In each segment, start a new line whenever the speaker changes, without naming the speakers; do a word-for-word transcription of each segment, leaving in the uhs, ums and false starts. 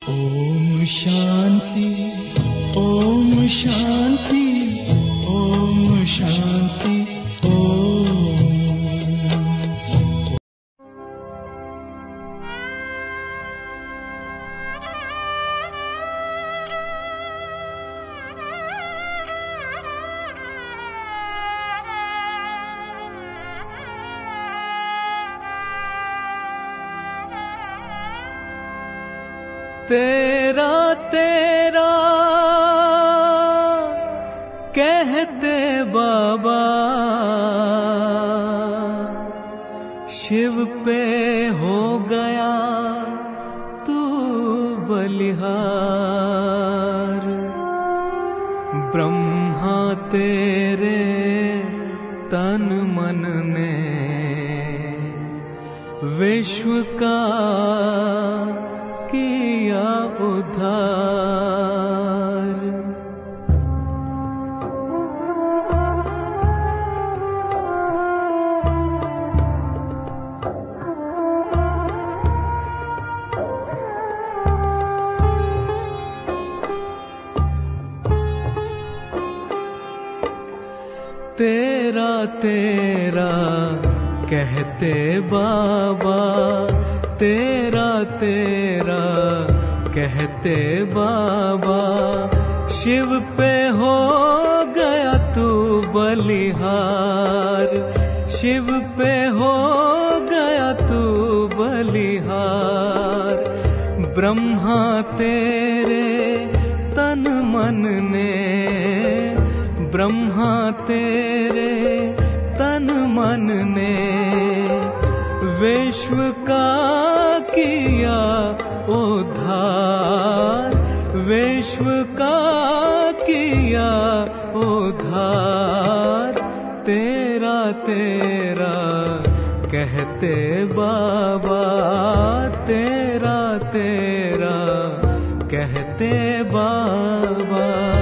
ओम शांति, ओम शांति, ओम शांति, ओम।
तेरा तेरा कहते बाबा, शिव पे हो गया तू बलिहार। ब्रह्मा तेरे तन मन ने विश्व का किया उद्धार। तेरा तेरा कहते बाबा, तेरा तेरा कहते बाबा, शिव पे हो गया तू बलिहार। शिव पे हो गया तू बलिहार। ब्रह्मा तेरे तन मन ने, ब्रह्मा तेरे तन मन ने विश्व का किया उद्धार। विश्व का किया उद्धार। तेरा तेरा कहते बाबा, तेरा तेरा कहते बाबा।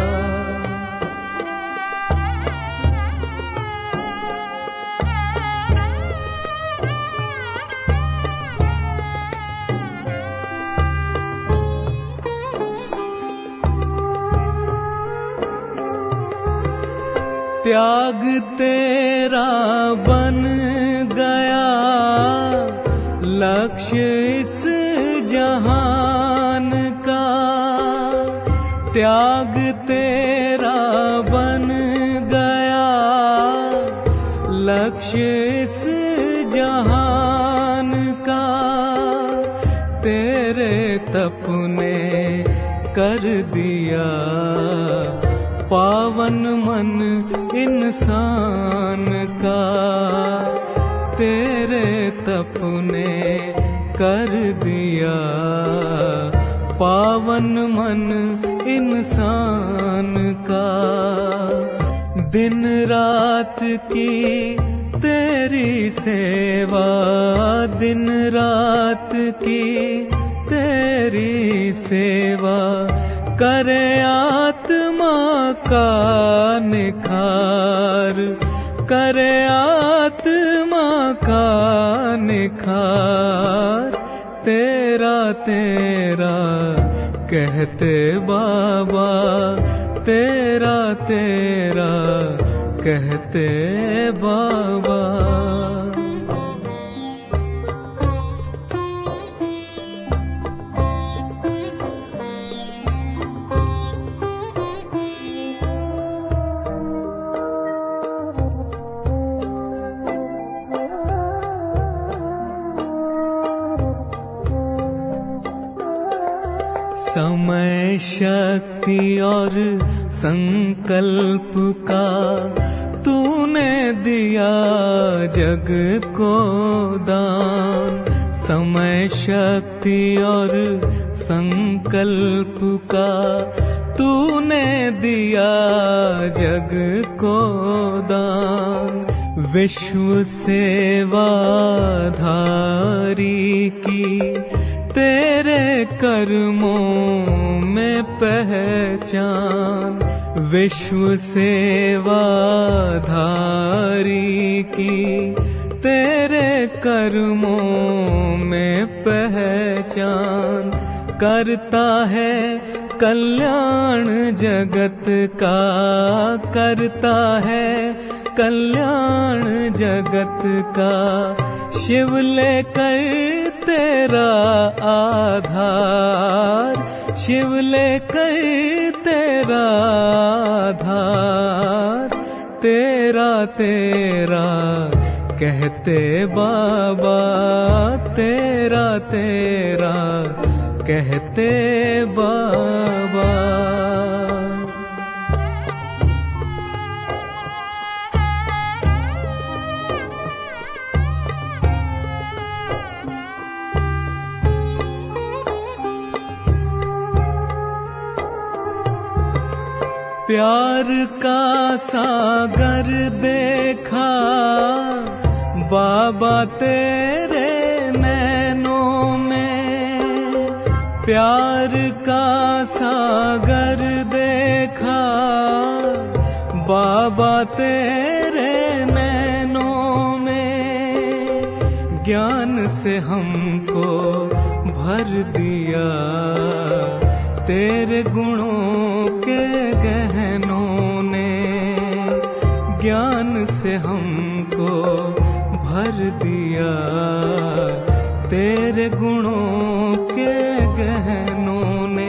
त्याग तेरा बन गया लक्ष्य इस जहान का। त्याग तेरा बन गया लक्ष्य इस जहान का। तेरे तप ने कर दिया पावन मन इंसान का। तेरे तप ने कर दिया पावन मन इंसान का। दिन रात की तेरी सेवा, दिन रात की तेरी सेवा, करे आत्मा का निखार। करे आत्मा का निखार। तेरा तेरा कहते बाबा, तेरा तेरा कहते बाबा। समय शक्ति और संकल्प का तूने दिया जग को दान। समय शक्ति और संकल्प का तूने दिया जग को दान। विश्व सेवा धारी की तेरे कर्मों में पहचान। विश्व सेवा धारी की तेरे कर्मों में पहचान। करता है कल्याण जगत का, करता है कल्याण जगत का। शिव लेकर तेरा आधार, शिव लेकर तेरा आधार, तेरा तेरा कहते बाबा, तेरा तेरा कहते बाबा। प्यार का सागर देखा बाबा तेरे नैनों में, प्यार का सागर देखा बाबा तेरे नैनों में। ज्ञान से हमको भर दिया तेरे गुणों के गहनों ने, ज्ञान से हमको भर दिया तेरे गुणों के गहनों ने।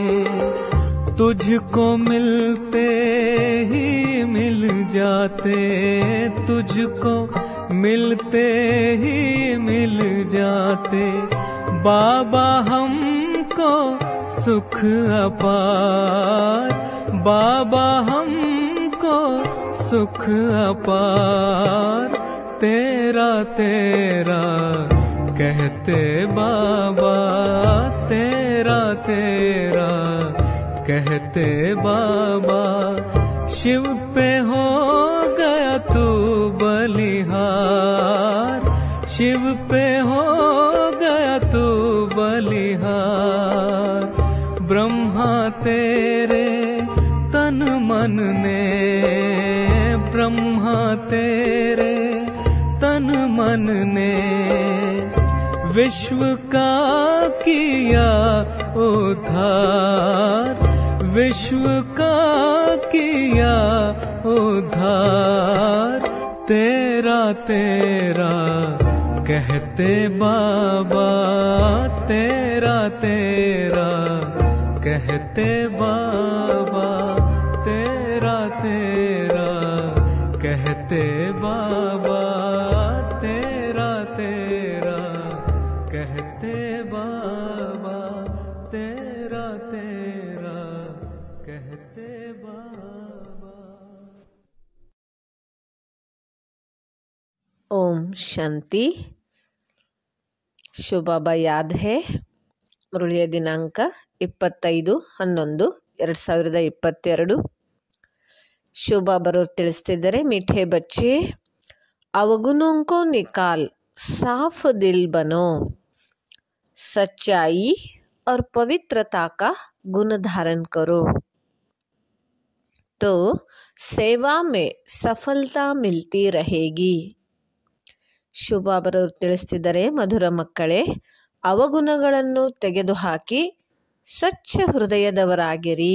तुझको मिलते ही मिल जाते, तुझको मिलते ही मिल जाते बाबा हमको सुख अपार, बाबा हमको सुख अपार। तेरा तेरा कहते बाबा, तेरा तेरा कहते बाबा। शिव पे हो गया तू बलिहार, शिव पे हो गया तू बलिहार। ब्रह्मा तेरे तन मन ने, ब्रह्मा तेरे तन मन ने विश्व का किया उद्धार, विश्व का किया उद्धार। तेरा तेरा कहते बाबा, तेरा तेरा कहते बाबा, तेरा तेरा कहते बाबा, तेरा तेरा कहते बाबा, तेरा तेरा कहते बाबा।
ओम शांति। ಶಿವಬಾಬಾ ಯಾದ್ ಹೇ ಮುರಳಿಯ ದಿನಾಂಕ ಇಪ್ಪತ್ತೈದು ಹನ್ನೊಂದು ಎರಡು ಸಾವಿರದ ಇಪ್ಪತ್ತೆರಡು. ಶಿವಬಾಬಾರವರು ತಿಳಿಸ್ತಿದ್ದಾರೆ, मीठे बच्चे अवगुणों को निकाल साफ दिल बनो, सच्चाई और पवित्रता का गुण धारण करो तो सेवा में सफलता मिलती रहेगी. ಶಿವಬಾಬಾರವರು ತಿಳಿಸ್ತಿದ್ದಾರೆ, ಮಧುರ ಮಕ್ಕಳೇ, ಅವಗುಣಗಳನ್ನು ತೆಗೆದುಹಾಕಿ ಸ್ವಚ್ಛ ಹೃದಯದವರಾಗಿರಿ.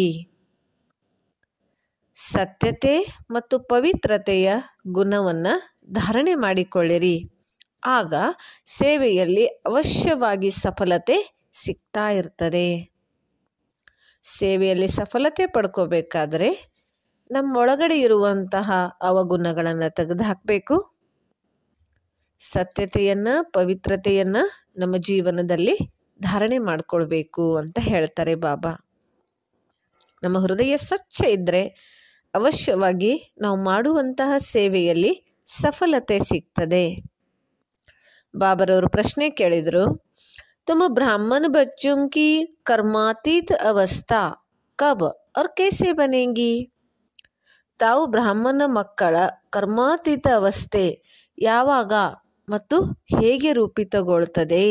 ಸತ್ಯತೆ ಮತ್ತು ಪವಿತ್ರತೆಯ ಗುಣವನ್ನು ಧಾರಣೆ ಮಾಡಿಕೊಳ್ಳಿರಿ. ಆಗ ಸೇವೆಯಲ್ಲಿ ಅವಶ್ಯವಾಗಿ ಸಫಲತೆ ಸಿಗ್ತಾ ಇರ್ತದೆ. ಸೇವೆಯಲ್ಲಿ ಸಫಲತೆ ಪಡ್ಕೋಬೇಕಾದ್ರೆ ನಮ್ಮೊಳಗಡೆ ಇರುವಂತಹ ಅವಗುಣಗಳನ್ನು ತೆಗೆದುಹಾಕಬೇಕು. ಸತ್ಯತೆಯನ್ನು, ಪವಿತ್ರತೆಯನ್ನು ನಮ್ಮ ಜೀವನದಲ್ಲಿ ಧಾರಣೆ ಮಾಡಿಕೊಳ್ಬೇಕು ಅಂತ ಹೇಳ್ತಾರೆ ಬಾಬಾ. ನಮ್ಮ ಹೃದಯ ಸ್ವಚ್ಛ ಇದ್ದರೆ ಅವಶ್ಯವಾಗಿ ನಾವು ಮಾಡುವಂತಹ ಸೇವೆಯಲ್ಲಿ ಸಫಲತೆ ಸಿಗ್ತದೆ. ಬಾಬರವರು ಪ್ರಶ್ನೆ ಕೇಳಿದರು, ತುಮ ಬ್ರಾಹ್ಮಣ ಬಚ್ಚೋं की कर्मातीत अवस्था कब और कैसे बनेगी? ತಾವು ಬ್ರಾಹ್ಮಣ ಮಕ್ಕಳ ಕರ್ಮಾತೀತ ಅವಸ್ಥೆ ಯಾವಾಗ ಮತ್ತು ಹೇಗೆ ರೂಪಿತಗೊಳ್ತದೆ?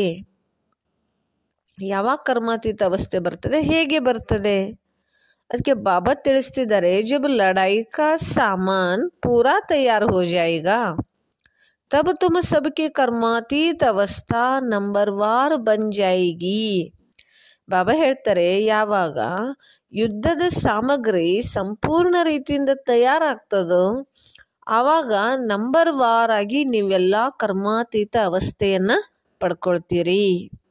ಯಾವಾಗ ಕರ್ಮಾತೀತ ಅವಸ್ಥೆ ಬರ್ತದೆ, ಹೇಗೆ ಬರ್ತದೆ? ಅದಕ್ಕೆ ಬಾಬಾ ತಿಳಿಸ್ತಿದ್ದಾರೆ, जब लड़ाई का सामान पूरा तैयार हो जाएगा तब तुम सबकी कर्मातीत अवस्था नंबरवार बन जाएगी. ಬಾಬಾ ಹೇಳ್ತಾರೆ, ಯಾವಾಗ ಯುದ್ಧದ ಸಾಮಗ್ರಿ ಸಂಪೂರ್ಣ ರೀತಿಯಿಂದ ತಯಾರಾಗ್ತದೋ ಆವಾಗ ನಂಬರ್ ವಾರ್ ಆಗಿ ನೀವೆಲ್ಲ ಕರ್ಮಾತೀತ ಅವಸ್ಥೆಯನ್ನ ಪಡ್ಕೊಳ್ತೀರಿ.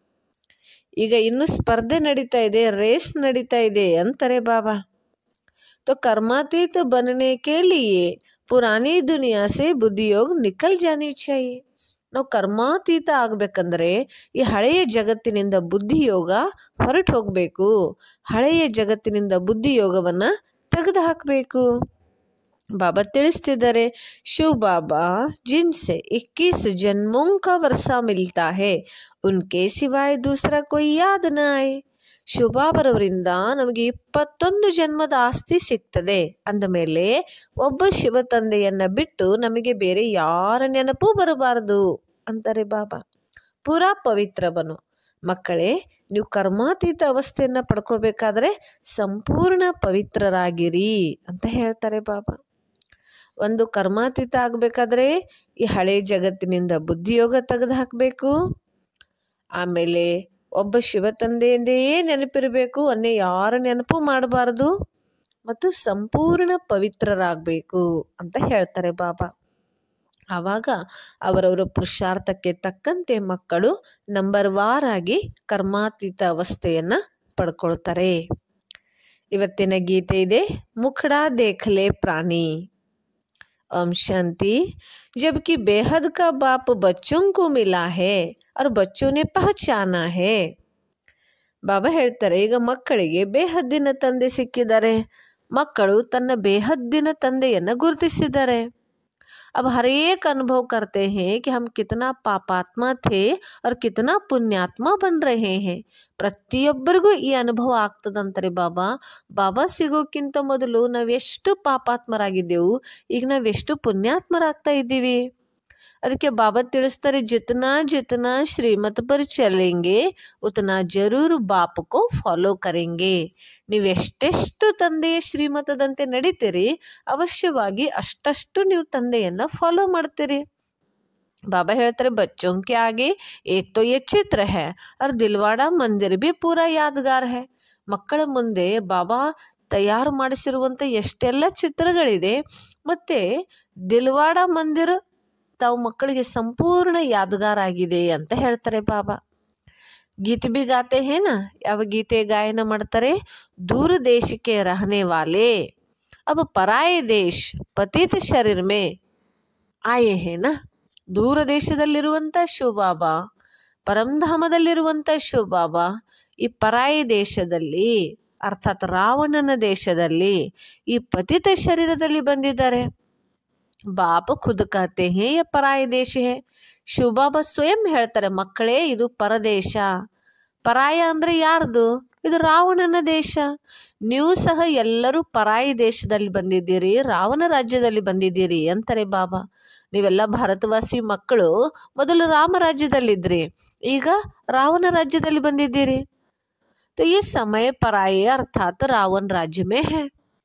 ಈಗ ಇನ್ನು ಸ್ಪರ್ಧೆ ನಡೀತಾ ಇದೆ, ರೇಸ್ ನಡೀತಾ ಇದೆ ಅಂತಾರೆ ಬಾಬಾ. तो कर्मातीत बनने के लिए पुरानी दुनिया से बुद्धि योग निकल जानी चाहिए. ನಾವು ಕರ್ಮಾತೀತ ಆಗ್ಬೇಕಂದ್ರೆ ಈ ಹಳೆಯ ಜಗತ್ತಿನಿಂದ ಬುದ್ಧಿ ಯೋಗ ಹೊರಟು ಹೋಗಬೇಕು. ಹಳೆಯ ಜಗತ್ತಿನಿಂದ ಬುದ್ಧಿ ಯೋಗವನ್ನ ತೆಗೆದು ಹಾಕಬೇಕು. ಬಾಬಾ ತಿಳಿಸ್ತಿದ್ದಾರೆ, ಶಿವ ಬಾಬಾ जिनसे इक्कीस जन्मों का वर्षा मिलता है उनके सिवाय दूसरा कोई याद न आए. ಶಿವಬಾಬರವರಿಂದ ನಮಗೆ ಇಪ್ಪತ್ತೊಂದು ಜನ್ಮದ ಆಸ್ತಿ ಸಿಗ್ತದೆ ಅಂದ ಮೇಲೆ ಒಬ್ಬ ಶಿವ ತಂದೆಯನ್ನ ಬಿಟ್ಟು ನಮಗೆ ಬೇರೆ ಯಾರ ನೆನಪು ಬರಬಾರದು ಅಂತಾರೆ ಬಾಬಾ. ಪೂರಾ ಪವಿತ್ರ ಬನು ಮಕ್ಕಳೇ, ನೀವು ಕರ್ಮಾತೀತ ಅವಸ್ಥೆಯನ್ನ ಪಡ್ಕೊಳ್ಬೇಕಾದ್ರೆ ಸಂಪೂರ್ಣ ಪವಿತ್ರರಾಗಿರಿ ಅಂತ ಹೇಳ್ತಾರೆ ಬಾಬಾ. ಒಂದು ಕರ್ಮಾತೀತ ಆಗಬೇಕಾದ್ರೆ ಈ ಹಳೆ ಜಗತ್ತಿನಿಂದ ಬುದ್ಧಿಯೋಗ ತೆಗೆದು ಹಾಕಬೇಕು. ಆಮೇಲೆ ಒಬ್ಬ ಶಿವ ತಂದೆಯಿಂದೇ ನೆನಪಿರಬೇಕು, ಅನ್ನೇ ಯಾರ ನೆನಪು ಮಾಡಬಾರದು ಮತ್ತು ಸಂಪೂರ್ಣ ಪವಿತ್ರರಾಗಬೇಕು ಅಂತ ಹೇಳ್ತಾರೆ ಬಾಬಾ. ಆವಾಗ ಅವರವರ ಪುರುಷಾರ್ಥಕ್ಕೆ ತಕ್ಕಂತೆ ಮಕ್ಕಳು ನಂಬರ್ ವಾರ್ ಆಗಿ ಕರ್ಮಾತೀತ ಅವಸ್ಥೆಯನ್ನ ಪಡ್ಕೊಳ್ತಾರೆ. ಇವತ್ತಿನ ಗೀತೆ ಇದೆ, ಮುಖಡಾ ದೇಖಲೆ ಪ್ರಾಣಿ. ओम शांति. जबकि बेहद का बाप बच्चों को मिला है और बच्चों ने पहचाना है. ಬಾಬಾ ಹೇಳ್ತಾರೆ, ಈಗ ಮಕ್ಕಳಿಗೆ ಬೇಹದ್ದಿನ ತಂದೆ ಸಿಕ್ಕಿದ್ದಾರೆ, ಮಕ್ಕಳು ತನ್ನ ಬೇಹದ್ದಿನ ತಂದೆಯನ್ನ ಗುರುತಿಸಿದ್ದಾರೆ. अब हर एक अनुभव करते हैं कि हम कितना पापात्मा थे और कितना पुण्यात्मा बन रहे हैं. ಪ್ರತಿಯೊಬ್ಬರಿಗೂ ಈ ಅನುಭವ ಆಗ್ತದಂತಾರೆ ಬಾಬಾ. ಬಾಬಾ ಸಿಗೋಕ್ಕಿಂತ ಮೊದಲು ನಾವೆಷ್ಟು ಪಾಪಾತ್ಮರಾಗಿದ್ದೆವು, ಈಗ ನಾವೆಷ್ಟು ಪುಣ್ಯಾತ್ಮರಾಗ್ತಾ ಇದ್ದೀವಿ. ಅದಕ್ಕೆ ಬಾಬಾ ತಿಳಿಸ್ತಾರೆ, ಜಿತನಾ ಜಿತನಾ ಶ್ರೀಮತ್ ಪರ್ ಚಲೆಂಗೆ ಉತನಾ ಜರೂರ್ ಬಾಪ್ ಕೋ ಫಾಲೋ ಕರೆಂಗೆ. ನೀವು ಎಷ್ಟೆಷ್ಟು ತಂದೆಯ ಶ್ರೀಮತದಂತೆ ನಡೀತೀರಿ, ಅವಶ್ಯವಾಗಿ ಅಷ್ಟಷ್ಟು ನೀವು ತಂದೆಯನ್ನ ಫಾಲೋ ಮಾಡ್ತೀರಿ. ಬಾಬಾ ಹೇಳ್ತಾರೆ, ಬಚ್ಚೋं के आगे एक तो ये चित्र है और दिलवाड़ा मंदिर भी पूरा यादगार है. ಮಕ್ಕಳ ಮುಂದೆ ಬಾಬಾ ತಯಾರು ಮಾಡಿಸಿರುವಂಥ ಎಷ್ಟೆಲ್ಲ ಚಿತ್ರಗಳಿದೆ, ಮತ್ತೆ ದಿಲ್ವಾಡ ಮಂದಿರ ತಾವು ಮಕ್ಕಳಿಗೆ ಸಂಪೂರ್ಣ ಯಾದಗಾರ ಆಗಿದೆ ಅಂತ ಹೇಳ್ತಾರೆ ಬಾಬಾ. ಗೀತೆ ಬಿ ಗಾತೆ ಹೇನ, ಯಾವ ಗೀತೆ ಗಾಯನ ಮಾಡ್ತಾರೆ, ದೂರ ದೇಶಕ್ಕೆ ರಹನೆ ವಾಲೆ ಅಬ್ ಪರಾಯ ದೇಶ್ ಪತಿತ ಶರೀರ್ ಮೇ ಆಯೆ ಹೇನ. ದೂರ ದೇಶದಲ್ಲಿರುವಂಥ ಶಿವಬಾಬಾ, ಪರಂಧಾಮದಲ್ಲಿರುವಂಥ ಶಿವಬಾಬಾ ಈ ಪರಾಯಿ ದೇಶದಲ್ಲಿ ಅರ್ಥಾತ್ ರಾವಣನ ದೇಶದಲ್ಲಿ ಈ ಪತಿತ ಶರೀರದಲ್ಲಿ ಬಂದಿದ್ದಾರೆ. ಬಾಪ ಖುದ್ ಕಹತೆ ಹೇ ಯ ಪರಾಯ ದೇಶ ಹೇ. ಶಿವಬಾಬಾ ಸ್ವಯಂ ಹೇಳ್ತಾರೆ, ಮಕ್ಕಳೇ ಇದು ಪರದೇಶ. ಪರಾಯ ಅಂದ್ರೆ ಯಾರ್ದು? ಇದು ರಾವಣನ ದೇಶ. ನೀವು ಸಹ ಎಲ್ಲರೂ ಪರಾಯಿ ದೇಶದಲ್ಲಿ ಬಂದಿದ್ದೀರಿ, ರಾವಣ ರಾಜ್ಯದಲ್ಲಿ ಬಂದಿದ್ದೀರಿ ಅಂತಾರೆ ಬಾಬಾ. ನೀವೆಲ್ಲ ಭಾರತವಾಸಿ ಮಕ್ಕಳು ಮೊದಲು ರಾಮ ರಾಜ್ಯದಲ್ಲಿದ್ರಿ, ಈಗ ರಾವಣ ರಾಜ್ಯದಲ್ಲಿ ಬಂದಿದ್ದೀರಿ. तो ये समय पराये अर्थात रावण राज्य में है.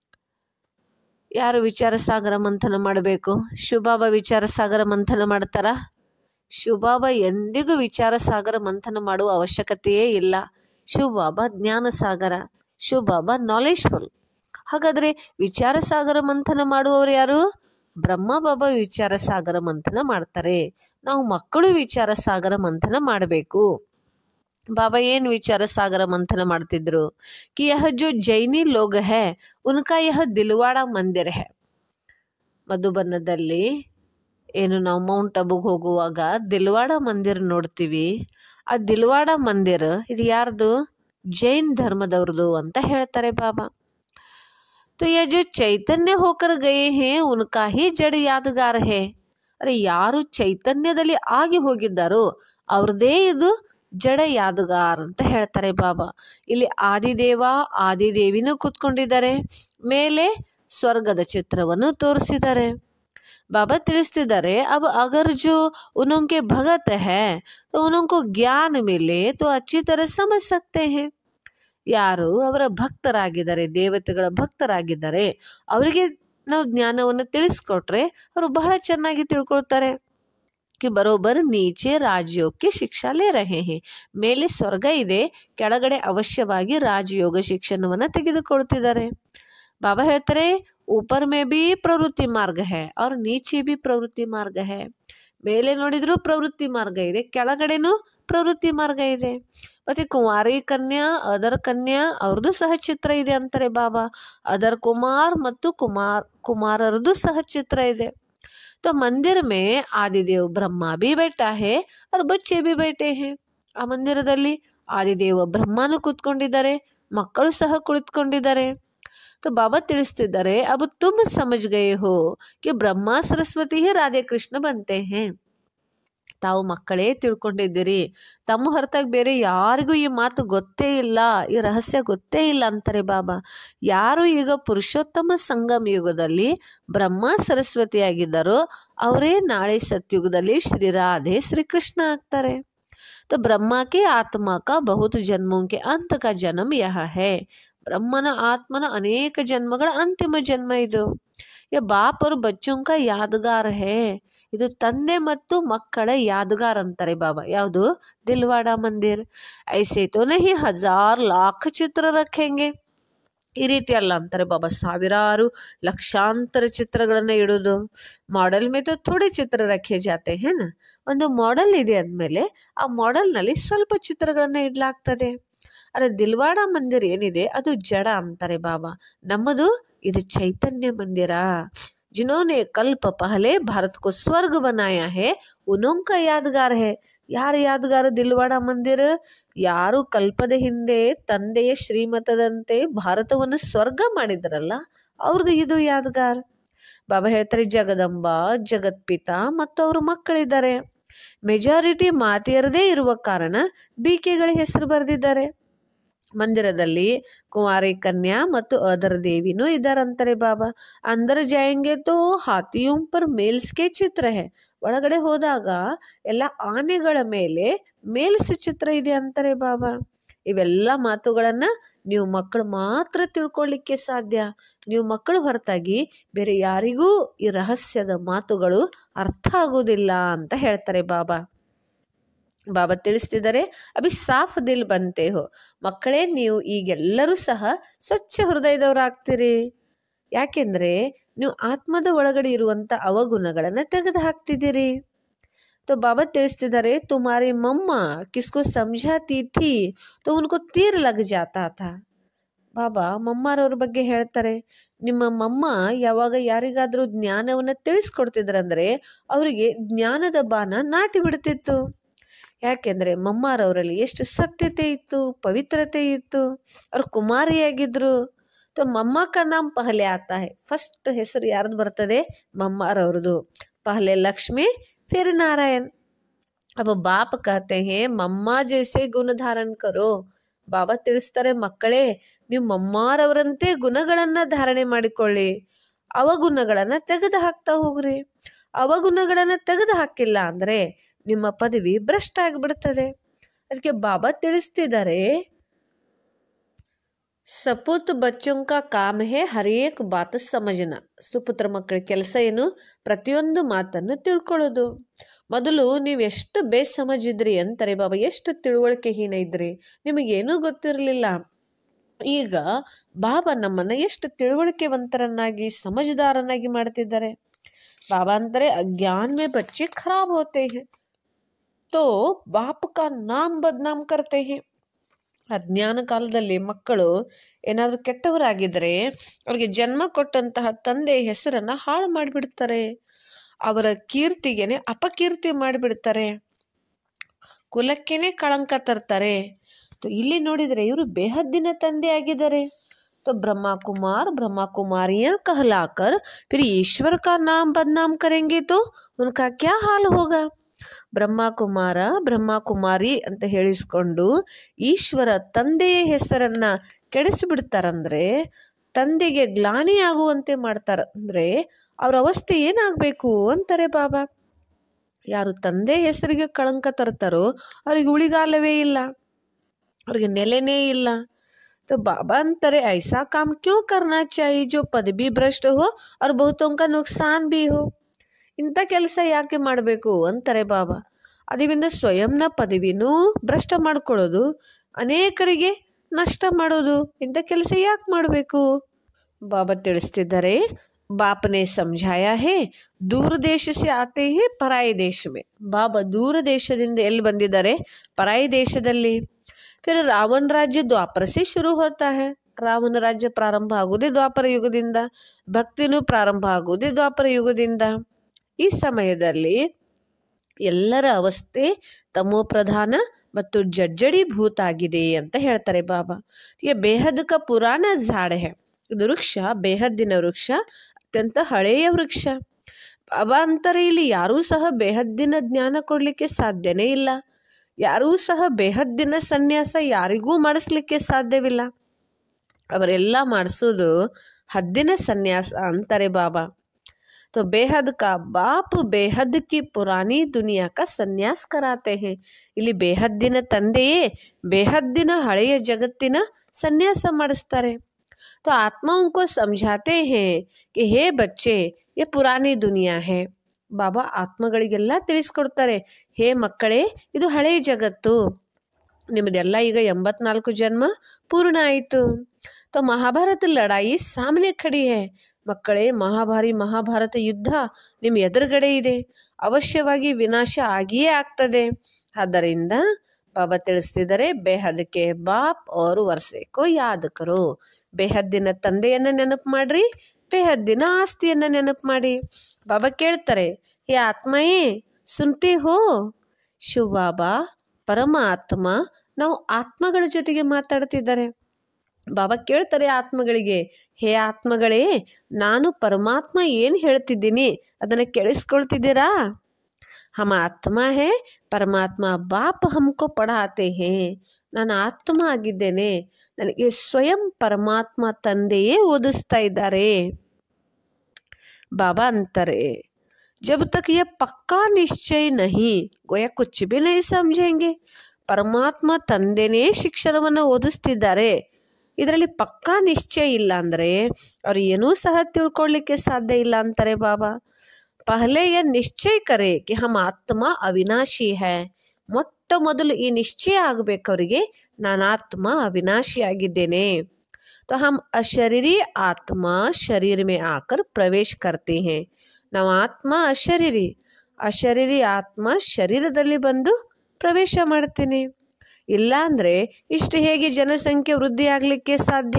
ಯಾರು ವಿಚಾರ ಸಾಗರ ಮಂಥನ ಮಾಡಬೇಕು? ಶಿವಬಾಬಾ ವಿಚಾರ ಸಾಗರ ಮಂಥನ ಮಾಡ್ತಾರ? ಶಿವಬಾಬಾ ಎಂದಿಗೂ ವಿಚಾರ ಸಾಗರ ಮಂಥನ ಮಾಡುವ ಅವಶ್ಯಕತೆಯೇ ಇಲ್ಲ. ಶಿವಬಾಬಾ ಜ್ಞಾನ ಸಾಗರ, ಶಿವಬಾಬಾ ನಾಲೆಜ್ಫುಲ್. ಹಾಗಾದ್ರೆ ವಿಚಾರ ಸಾಗರ ಮಂಥನ ಮಾಡುವವರು ಯಾರು? ಬ್ರಹ್ಮ ಬಾಬಾ ವಿಚಾರ ಸಾಗರ ಮಂಥನ ಮಾಡ್ತಾರೆ. ನಾವು ಮಕ್ಕಳು ವಿಚಾರ ಸಾಗರ ಮಂಥನ ಮಾಡಬೇಕು. ಬಾಬಾ ಏನು ವಿಚಾರ ಸಾಗರ ಮಂಥನ ಮಾಡ್ತಿದ್ರು? कि यह जो जैनी लोग है उनका यह दिलवाड़ा मंदिर है. ಮಧುಬನದಲ್ಲಿ ಏನು ನಾವು ಮೌಂಟ್ ಅಬುಗೆ ಹೋಗುವಾಗ ದಿಲ್ವಾಡ ಮಂದಿರ ನೋಡ್ತೀವಿ. ಆ ದಿಲ್ವಾಡ ಮಂದಿರ ಇದು ಯಾರ್ದು? ಜೈನ್ ಧರ್ಮದವ್ರದು ಅಂತ ಹೇಳ್ತಾರೆ ಬಾಬಾ. तो यह जो चैतन्य होकर गए हैं उनका ही जड़ यादगार है. ಅರೆ ಯಾರು ಚೈತನ್ಯದಲ್ಲಿ ಆಗಿ ಹೋಗಿದ್ದಾರೋ ಅವ್ರದೇ ಇದು ಜಡ ಯಾದಗಾರ್ ಅಂತ ಹೇಳ್ತಾರೆ ಬಾಬಾ. ಇಲ್ಲಿ ಆದಿದೇವ ಆದಿದೇವಿನೂ ಕೂತ್ಕೊಂಡಿದ್ದಾರೆ, ಮೇಲೆ ಸ್ವರ್ಗದ ಚಿತ್ರವನ್ನು ತೋರಿಸಿದ್ದಾರೆ. ಬಾಬಾ ತಿಳಿಸ್ತಿದ್ದಾರೆ, अब अगर जो उनके भगत है तो उनको ज्ञान मिले तो अच्छी तरह समझ सकते हैं. ಯಾರು ಅವರ ಭಕ್ತರಾಗಿದ್ದಾರೆ, ದೇವತೆಗಳ ಭಕ್ತರಾಗಿದ್ದಾರೆ, ಅವರಿಗೆ ನಾವು ಜ್ಞಾನವನ್ನು ತಿಳಿಸ್ಕೊಟ್ರೆ ಅವರು ಬಹಳ ಚೆನ್ನಾಗಿ ತಿಳ್ಕೊಳ್ತಾರೆ. कि बरोबर नीचे राजयोग की ಶಿಕ್ಷಾ ಲೇ ರಹೆ ಹೇ. ಮೇಲೆ ಸ್ವರ್ಗ ಇದೆ, ಕೆಳಗಡೆ ಅವಶ್ಯವಾಗಿ ರಾಜಯೋಗ ಶಿಕ್ಷಣವನ್ನ ತೆಗೆದುಕೊಳ್ತಿದ್ದಾರೆ. ಬಾಬಾ ಹೇಳ್ತಾರೆ ऊपर में भी प्रवृत्ति मार्ग है और नीचे भी प्रवृत्ति मार्ग है. ಮೇಲೆ ನೋಡಿದ್ರು ಪ್ರವೃತ್ತಿ ಮಾರ್ಗ ಇದೆ, ಕೆಳಗಡೆನೂ ಪ್ರವೃತ್ತಿ ಮಾರ್ಗ ಇದೆ. ಮತ್ತೆ ಕುಮಾರಿ ಕನ್ಯಾ, ಅದರ್ ಕನ್ಯಾ ಅವ್ರದ್ದು ಸಹ ಚಿತ್ರ ಇದೆ ಅಂತಾರೆ ಬಾಬಾ. ಅದರ್ ಕುಮಾರ್ ಮತ್ತು ಕುಮಾರ್ ಕುಮಾರರದು ಸಹ ಚಿತ್ರ ಇದೆ. तो मंदिर में आदिदेव ब्रह्मा भी बैठा है और बच्चे भी बैठे हैं. ಆ ಮಂದಿರದಲ್ಲಿ ಆದಿದೇವ ಬ್ರಹ್ಮನು ಕೂತ್ಕೊಂಡಿದ್ದಾರೆ, ಮಕ್ಕಳು ಸಹ ಕುಳಿತುಕೊಂಡಿದ್ದಾರೆ. तो बाबा ತಿಳಿಸ್ತಿದ್ದಾರೆ अब तुम समझ गए हो कि ब्रह्मा सरस्वती ही राधे कृष्ण बनते हैं. ತಾವು ಮಕ್ಕಳೇ ತಿಳ್ಕೊಂಡಿದ್ದೀರಿ, ತಮ್ಮ ಹೊರತಾಗಿ ಬೇರೆ ಯಾರಿಗೂ ಈ ಮಾತು ಗೊತ್ತೇ ಇಲ್ಲ, ಈ ರಹಸ್ಯ ಗೊತ್ತೇ ಇಲ್ಲ ಅಂತಾರೆ ಬಾಬಾ. ಯಾರು ಈಗ ಪುರುಷೋತ್ತಮ ಸಂಗಮ ಯುಗದಲ್ಲಿ ಬ್ರಹ್ಮ ಸರಸ್ವತಿಯಾಗಿದ್ದಾರೋ ಅವರೇ ನಾಳೆ ಸತ್ಯುಗದಲ್ಲಿ ಶ್ರೀ ರಾಧೆ ಶ್ರೀಕೃಷ್ಣ ಆಗ್ತಾರೆ. तो ब्रह्मा के आत्मा का बहुत जन्मों के अंत का जन्म यह है. ಬ್ರಹ್ಮನ ಆತ್ಮನ ಅನೇಕ ಜನ್ಮಗಳ ಅಂತಿಮ ಜನ್ಮ ಇದು. ये बाप और बच्चों का यादगार है. ಇದು ತಂದೆ ಮತ್ತು ಮಕ್ಕಳ ಯಾದಗಾರ್ ಅಂತಾರೆ ಬಾಬಾ. ಯಾವುದು? ದಿಲ್ವಾಡ ಮಂದಿರ್. ಐಸೆ ತೋ ನಹಿ ಹಜಾರ್ ಲಾಖ್ ಚಿತ್ರ ರಖೆಂಗೆ. ಈ ರೀತಿ ಅಲ್ಲ ಅಂತಾರೆ ಬಾಬಾ, ಸಾವಿರಾರು ಲಕ್ಷಾಂತರ ಚಿತ್ರಗಳನ್ನ ಇಡೋದು. ಮಾಡೆಲ್ ಮೇ ತೋ ಥೋಡೆ ಚಿತ್ರ ರಖೆ ಜಾತೆ ಹೇ ನಾ. ಒಂದು ಮಾಡೆಲ್ ಇದೆ ಅಂದಮೇಲೆ ಆ ಮಾಡೆಲ್ನಲ್ಲಿ ಸ್ವಲ್ಪ ಚಿತ್ರಗಳನ್ನ ಇಡ್ಲಾಗ್ತದೆ. ಅರೆ ದಿಲ್ವಾಡ ಮಂದಿರ್ ಏನಿದೆ ಅದು ಜಡ ಅಂತಾರೆ ಬಾಬಾ. ನಮ್ಮದು ಇದು ಚೈತನ್ಯ ಮಂದಿರ. जिन्होंने कल्प पहले भारत को स्वर्ग बनाया है उन्हों का यादगार है. ಯಾರ ಯಾದಗಾರ ದಿಲ್ವಾಡ ಮಂದಿರ? ಯಾರು ಕಲ್ಪದ ಹಿಂದೆ ತಂದೆಯ ಶ್ರೀಮತದಂತೆ ಭಾರತವನ್ನು ಸ್ವರ್ಗ ಮಾಡಿದ್ರಲ್ಲ ಅವ್ರದ್ದು ಇದು ಯಾದಗಾರ್. ಬಾಬಾ ಹೇಳ್ತಾರೆ ಜಗದಂಬ, ಜಗತ್ಪಿತ ಮತ್ತು ಅವ್ರ ಮಕ್ಕಳಿದ್ದಾರೆ. ಮೆಜಾರಿಟಿ ಮಾತೆಯರದೇ ಇರುವ ಕಾರಣ ಬಿಕೆಗಳ ಹೆಸರು ಬರೆದಿದ್ದಾರೆ. ಮಂದಿರದಲ್ಲಿ ಕುಮಾರಿ ಕನ್ಯಾ ಮತ್ತು ಅದರ ದೇವಿನೂ ಇದ್ದಾರಂತಾರೆ ಬಾಬಾ. ಅಂದರ್ ಜಾಯಂಗೆ ತೋ ಹಾತಿಯೋಂ ಪರ್ ಮೇಲ್ಸ್ ಕೆ ಚಿತ್ರ ಹೇ. ಒಳಗಡೆ ಹೋದಾಗ ಎಲ್ಲ ಆನೆಗಳ ಮೇಲೆ ಮೇಲ್ಸ್ ಚಿತ್ರ ಇದೆ ಅಂತಾರೆ ಬಾಬಾ. ಇವೆಲ್ಲ ಮಾತುಗಳನ್ನ ನೀವು ಮಕ್ಕಳು ಮಾತ್ರ ತಿಳ್ಕೊಳ್ಳಿಕ್ಕೆ ಸಾಧ್ಯ. ನೀವು ಮಕ್ಕಳು ಹೊರತಾಗಿ ಬೇರೆ ಯಾರಿಗೂ ಈ ರಹಸ್ಯದ ಮಾತುಗಳು ಅರ್ಥ ಆಗುವುದಿಲ್ಲ ಅಂತ ಹೇಳ್ತಾರೆ ಬಾಬಾ. ಬಾಬಾ ತಿಳಿಸ್ತಿದ್ದಾರೆ ಅಭಿ ಸಾಫ್ ದಿಲ್ ಬಂತೆ ಹೋ. ಮಕ್ಕಳೇ ನೀವು ಈಗೆಲ್ಲರೂ ಸಹ ಸ್ವಚ್ಛ ಹೃದಯದವರಾಗ್ತೀರಿ. ಯಾಕೆಂದ್ರೆ ನೀವು ಆತ್ಮದ ಒಳಗಡೆ ಇರುವಂತ ಅವಗುಣಗಳನ್ನ ತೆಗೆದು ಹಾಕ್ತಿದ್ದೀರಿ. तो बाबा ತಿಳಿಸ್ತಿದ್ದಾರೆ तुम्हारी मम्मा किसको समझाती थी तो उनको तीर लग जाता था. ಬಾಬಾ ಮಮ್ಮಾರವ್ರ ಬಗ್ಗೆ ಹೇಳ್ತಾರೆ, ನಿಮ್ಮ ಮಮ್ಮ ಯಾವಾಗ ಯಾರಿಗಾದ್ರೂ ಜ್ಞಾನವನ್ನ ತಿಳಿಸ್ಕೊಡ್ತಿದ್ರಂದ್ರೆ ಅವರಿಗೆ ಜ್ಞಾನದ ಬಾಣ ನಾಟಿ ಬಿಡ್ತಿತ್ತು. ಯಾಕೆಂದ್ರೆ ಮಮ್ಮಾರವರಲ್ಲಿ ಎಷ್ಟು ಸತ್ಯತೆ ಇತ್ತು, ಪವಿತ್ರತೆ ಇತ್ತು. ಅವ್ರು ಕುಮಾರಿಯಾಗಿದ್ರು. तो मम्मा का नाम पहले आता है. ಫಸ್ಟ್ ಹೆಸರು ಯಾರ್ದು ಬರ್ತದೆ? ಮಮ್ಮಾರವ್ರದು. पहले लक्ष्मी फिर नारायण. अब बाप कहते हैं मम्मा जैसे गुण धारण करो. ಬಾಬಾ ತಿಳಿಸ್ತಾರೆ ಮಕ್ಕಳೇ ನೀವು ಮಮ್ಮಾರವರಂತೆ ಗುಣಗಳನ್ನ ಧಾರಣೆ ಮಾಡಿಕೊಳ್ಳಿ, ಅವಗುಣಗಳನ್ನ ತೆಗೆದು ಹಾಕ್ತಾ ಹೋಗ್ರಿ. ಅವಗುಣಗಳನ್ನ ತೆಗೆದು ಹಾಕಿಲ್ಲ ಅಂದ್ರೆ ನಿಮ್ಮ ಪದವಿ ಭ್ರಷ್ಟ ಆಗಿಬಿಡ್ತದೆ. ಅದಕ್ಕೆ ಬಾಬಾ ತಿಳಿಸ್ತಿದ್ದಾರೆ ಸಪುತ್ ಬಚ್ಚೋಂ ಕಾ ಕಾಮ್ ಹೇ ಹರೇಕ್ ಬಾತ್ ಸಮಜನ. ಸುಪುತ್ರ ಮಕ್ಕಳ ಕೆಲಸ ಏನು? ಪ್ರತಿಯೊಂದು ಮಾತನ್ನು ತಿಳ್ಕೊಳ್ಳೋದು. ಮೊದಲು ನೀವು ಎಷ್ಟು ಬೇಸಮಜಿದ್ರಿ ಅಂತಾರೆ ಬಾಬಾ, ಎಷ್ಟು ತಿಳುವಳಿಕೆಹೀನ ಇದ್ರಿ, ನಿಮಗೇನೂ ಗೊತ್ತಿರಲಿಲ್ಲ. ಈಗ ಬಾಬಾ ನಮ್ಮನ್ನ ಎಷ್ಟು ತಿಳುವಳಿಕೆವಂತರನ್ನಾಗಿ ಸಮಜದಾರನಾಗಿ ಮಾಡ್ತಿದ್ದಾರೆ. ಬಾಬಾ ಅಂತಾರೆ ಅಜ್ಞಾನ ಮೇ ಬಚ್ಚೆ ಖರಾಬ್ ಹೋತೆ ಹೇ ತೋ ಬಾಪ್ ಕಾ ನಾಮ್ ಬದ್ನಾಮ್ ಕರ್ತೆ ಹೇ. ಅಜ್ಞಾನ ಕಾಲದಲ್ಲಿ ಮಕ್ಕಳು ಏನಾದರೂ ಕೆಟ್ಟವರಾಗಿದ್ದರೆ ಅವ್ರಿಗೆ ಜನ್ಮ ಕೊಟ್ಟಂತಹ ತಂದೆ ಹೆಸರನ್ನ ಹಾಳು ಮಾಡಿಬಿಡ್ತಾರೆ. ಅವರ ಕೀರ್ತಿಗೆನೆ ಅಪಕೀರ್ತಿ ಮಾಡಿಬಿಡ್ತಾರೆ, ಕುಲಕ್ಕೆನೆ ಕಳಂಕ ತರ್ತಾರೆ. ಇಲ್ಲಿ ನೋಡಿದರೆ ಇವರು ಬೇಹದ್ದಿನ ತಂದೆ ಆಗಿದ್ದಾರೆ. तो ब्रह्मा कुमार ब्रह्मा कुमारियां कहलाकर फिर ईश्वर का नाम बदनाम करेंगे तो उनका क्या हाल होगा. ಬ್ರಹ್ಮ ಕುಮಾರ ಬ್ರಹ್ಮ ಕುಮಾರಿ ಅಂತ ಹೇಳಿಸ್ಕೊಂಡು ಈಶ್ವರ ತಂದೆಯ ಹೆಸರನ್ನ ಕೆಡಿಸಿಬಿಡ್ತಾರಂದ್ರೆ, ತಂದೆಗೆ ಗ್ಲಾನಿ ಆಗುವಂತೆ ಮಾಡ್ತಾರಂದ್ರೆ ಅವ್ರ ಅವಸ್ಥೆ ಏನಾಗಬೇಕು ಅಂತಾರೆ ಬಾಬಾ. ಯಾರು ತಂದೆ ಹೆಸರಿಗೆ ಕಳಂಕ ತರ್ತಾರೋ ಅವ್ರಿಗೆ ಉಳಿಗಾಲವೇ ಇಲ್ಲ, ಅವ್ರಿಗೆ ನೆಲೆನೇ ಇಲ್ಲ. तो बाबा अंतरे ऐसा काम क्यों करना चाहिए जो पद भी भ्रष्ट हो और बहुतों का नुकसान भी हो. ಇಂಥ ಕೆಲಸ ಯಾಕೆ ಮಾಡಬೇಕು ಅಂತಾರೆ ಬಾಬಾ. ಅದರಿಂದ ಸ್ವಯಂನ ಪದವಿನೂ ಭ್ರಷ್ಟ ಮಾಡ್ಕೊಳ್ಳೋದು, ಅನೇಕರಿಗೆ ನಷ್ಟ ಮಾಡೋದು, ಇಂಥ ಕೆಲಸ ಯಾಕೆ ಮಾಡಬೇಕು? ಬಾಬಾ ತಿಳಿಸ್ತಿದ್ದಾರೆ, बाप ने समझाया है दूर देश से आते हैं पराये देश में. ಬಾಬಾ ದೂರ ದೇಶದಿಂದ ಎಲ್ಲಿ ಬಂದಿದ್ದಾರೆ? ಪರಾಯಿ ದೇಶದಲ್ಲಿ. फिर रावण राज्य द्वापर से शुरू होता है. ರಾವಣ ರಾಜ್ಯ ಪ್ರಾರಂಭ ಆಗುವುದೇ ದ್ವಾಪರ ಯುಗದಿಂದ, ಭಕ್ತಿನೂ ಪ್ರಾರಂಭ ಆಗುವುದೇ ದ್ವಾಪರ ಯುಗದಿಂದ. ಈ ಸಮಯದಲ್ಲಿ ಎಲ್ಲರ ಅವಸ್ಥೆ ತಮೋ ಪ್ರಧಾನ ಮತ್ತು ಜಡ್ಜಡೀಭೂತ ಆಗಿದೆ ಅಂತ ಹೇಳ್ತಾರೆ ಬಾಬಾ. ये बेहद का पुराना झाड़ है. ಇದು ವೃಕ್ಷ ಬೇಹದ್ದಿನ ವೃಕ್ಷ, ಅತ್ಯಂತ ಹಳೆಯ ವೃಕ್ಷ. ಬಾಬಾ ಅಂತಾರೆ, ಇಲ್ಲಿ ಯಾರೂ ಸಹ ಬೇಹದ್ದಿನ ಜ್ಞಾನ ಕೊಡಲಿಕ್ಕೆ ಸಾಧ್ಯನೇ ಇಲ್ಲ. ಯಾರೂ ಸಹ ಬೇಹದ್ದಿನ ಸನ್ಯಾಸ ಯಾರಿಗೂ ಮಾಡಿಸ್ಲಿಕ್ಕೆ ಸಾಧ್ಯವಿಲ್ಲ. ಅವರೆಲ್ಲ ಮಾಡಿಸೋದು ಹದ್ದಿನ ಸನ್ಯಾಸ ಅಂತಾರೆ ಬಾಬಾ. तो बेहद का बाप बेहद की पुरानी दुनिया का ಸನ್ಯಾಸ कराते हैं. ಇಲ್ಲಿ ಬೇಹದ್ದಿನ ತಂದೆಯೇ ಬೇಹದ್ದಿನ ಹಳೆಯ ಜಗತ್ತಿನ ಸನ್ಯಾಸ ಮಾಡಿಸ್ತಾರೆ. तो आत्माओं को समझाते हैं कि हे बच्चे ये पुरानी दुनिया है. ಬಾಬಾ ಆತ್ಮಗಳಿಗೆಲ್ಲ ತಿಳಿಸ್ಕೊಡ್ತಾರೆ, ಹೇ ಮಕ್ಕಳೇ ಇದು ಹಳೆಯ ಜಗತ್ತು, ನಿಮ್ಮದೆಲ್ಲ ಈಗ ಎಂಬತ್ನಾಲ್ಕು ಜನ್ಮ ಪೂರ್ಣ ಆಯಿತು. तो महाभारत लड़ाई सामने खड़ी है. ಮಕ್ಕಳೇ, ಮಹಾಭಾರಿ ಮಹಾಭಾರತ ಯುದ್ಧ ನಿಮ್ಮ ಎದುರುಗಡೆ ಇದೆ, ಅವಶ್ಯವಾಗಿ ವಿನಾಶ ಆಗಿಯೇ ಆಗ್ತದೆ. ಆದ್ದರಿಂದ ಬಾಬಾ ತಿಳಿಸ್ತಿದ್ದಾರೆ, ಬೇಹದ್ಕೆ ಬಾಪ್ और ವರ್ಷೆ ಕೋ ಯಾದ್ ಕರೋ. ಬೇಹದ್ದಿನ ತಂದೆಯನ್ನು ನೆನಪು ಮಾಡ್ರಿ, ಬೇಹದ್ದಿನ ಆಸ್ತಿಯನ್ನು ನೆನಪು ಮಾಡಿ. ಬಾಬಾ ಕೇಳ್ತಾರೆ, ಹೇ ಆತ್ಮಯೇ ಸುನ್ತಿ ಹೋ? ಶಿವ ಬಾಬಾ ಪರಮಾತ್ಮ ನಾವು ಆತ್ಮಗಳ ಜೊತೆಗೆ ಮಾತಾಡ್ತಿದ್ದಾರೆ. ಬಾಬಾ ಕೇಳ್ತಾರೆ ಆತ್ಮಗಳಿಗೆ, ಹೇ ಆತ್ಮಗಳೇ ನಾನು ಪರಮಾತ್ಮ ಏನು ಹೇಳ್ತಿದ್ದೀನಿ ಅದನ್ನು ಕೇಳಿಸ್ಕೊಳ್ತಿದ್ದೀರಾ? हम ಆತ್ಮ ಹೇ ಪರಮಾತ್ಮ ಬಾಪ್ ಹಮ್ಕೋ ಪಢಾತೆ ಹೇ. ನಾನು ಆತ್ಮ ಆಗಿದ್ದೇನೆ, ನನಗೆ ಸ್ವಯಂ ಪರಮಾತ್ಮ ತಂದೆಯೇ ಓದಿಸ್ತಾ ಇದ್ದಾರೆ. ಬಾಬಾ ಅಂತಾರೆ, जब तक ये पक्का निश्चय नहीं गोया कुछ भी नहीं समझेंगे. ಪರಮಾತ್ಮ ತಂದೆನೇ ಶಿಕ್ಷಣವನ್ನು ಓದಿಸ್ತಿದ್ದಾರೆ, ಇದರಲ್ಲಿ ಪಕ್ಕಾ ನಿಶ್ಚಯ ಇಲ್ಲ ಅಂದರೆ ಅವ್ರು ಏನೂ ಸಹ ತಿಳ್ಕೊಳ್ಳಿಕ್ಕೆ ಸಾಧ್ಯ ಇಲ್ಲ ಅಂತಾರೆ ಬಾಬಾ. ಪಹಲೆ ಯ ನಿಶ್ಚಯ ಕರೆ ಕಿ ಹಮ್ ಆತ್ಮ ಅವಿನಾಶಿ ಹೈ. ಮೊಟ್ಟ ಮೊದಲು ಈ ನಿಶ್ಚಯ ಆಗಬೇಕು ಅವರಿಗೆ, ನಾನು ಆತ್ಮ ಅವಿನಾಶಿ ಆಗಿದ್ದೇನೆ. तो हम अशरीरी आत्मा शरीर में आकर प्रवेश करते हैं. ನಾವು ಆತ್ಮ ಅಶರೀರಿ, ಅಶರೀರಿ ಆತ್ಮ ಶರೀರದಲ್ಲಿ ಬಂದು ಪ್ರವೇಶ ಮಾಡ್ತೀನಿ. ಇಲ್ಲ ಅಂದರೆ ಇಷ್ಟು ಹೇಗೆ ಜನಸಂಖ್ಯೆ ವೃದ್ಧಿ ಆಗಲಿಕ್ಕೆ ಸಾಧ್ಯ?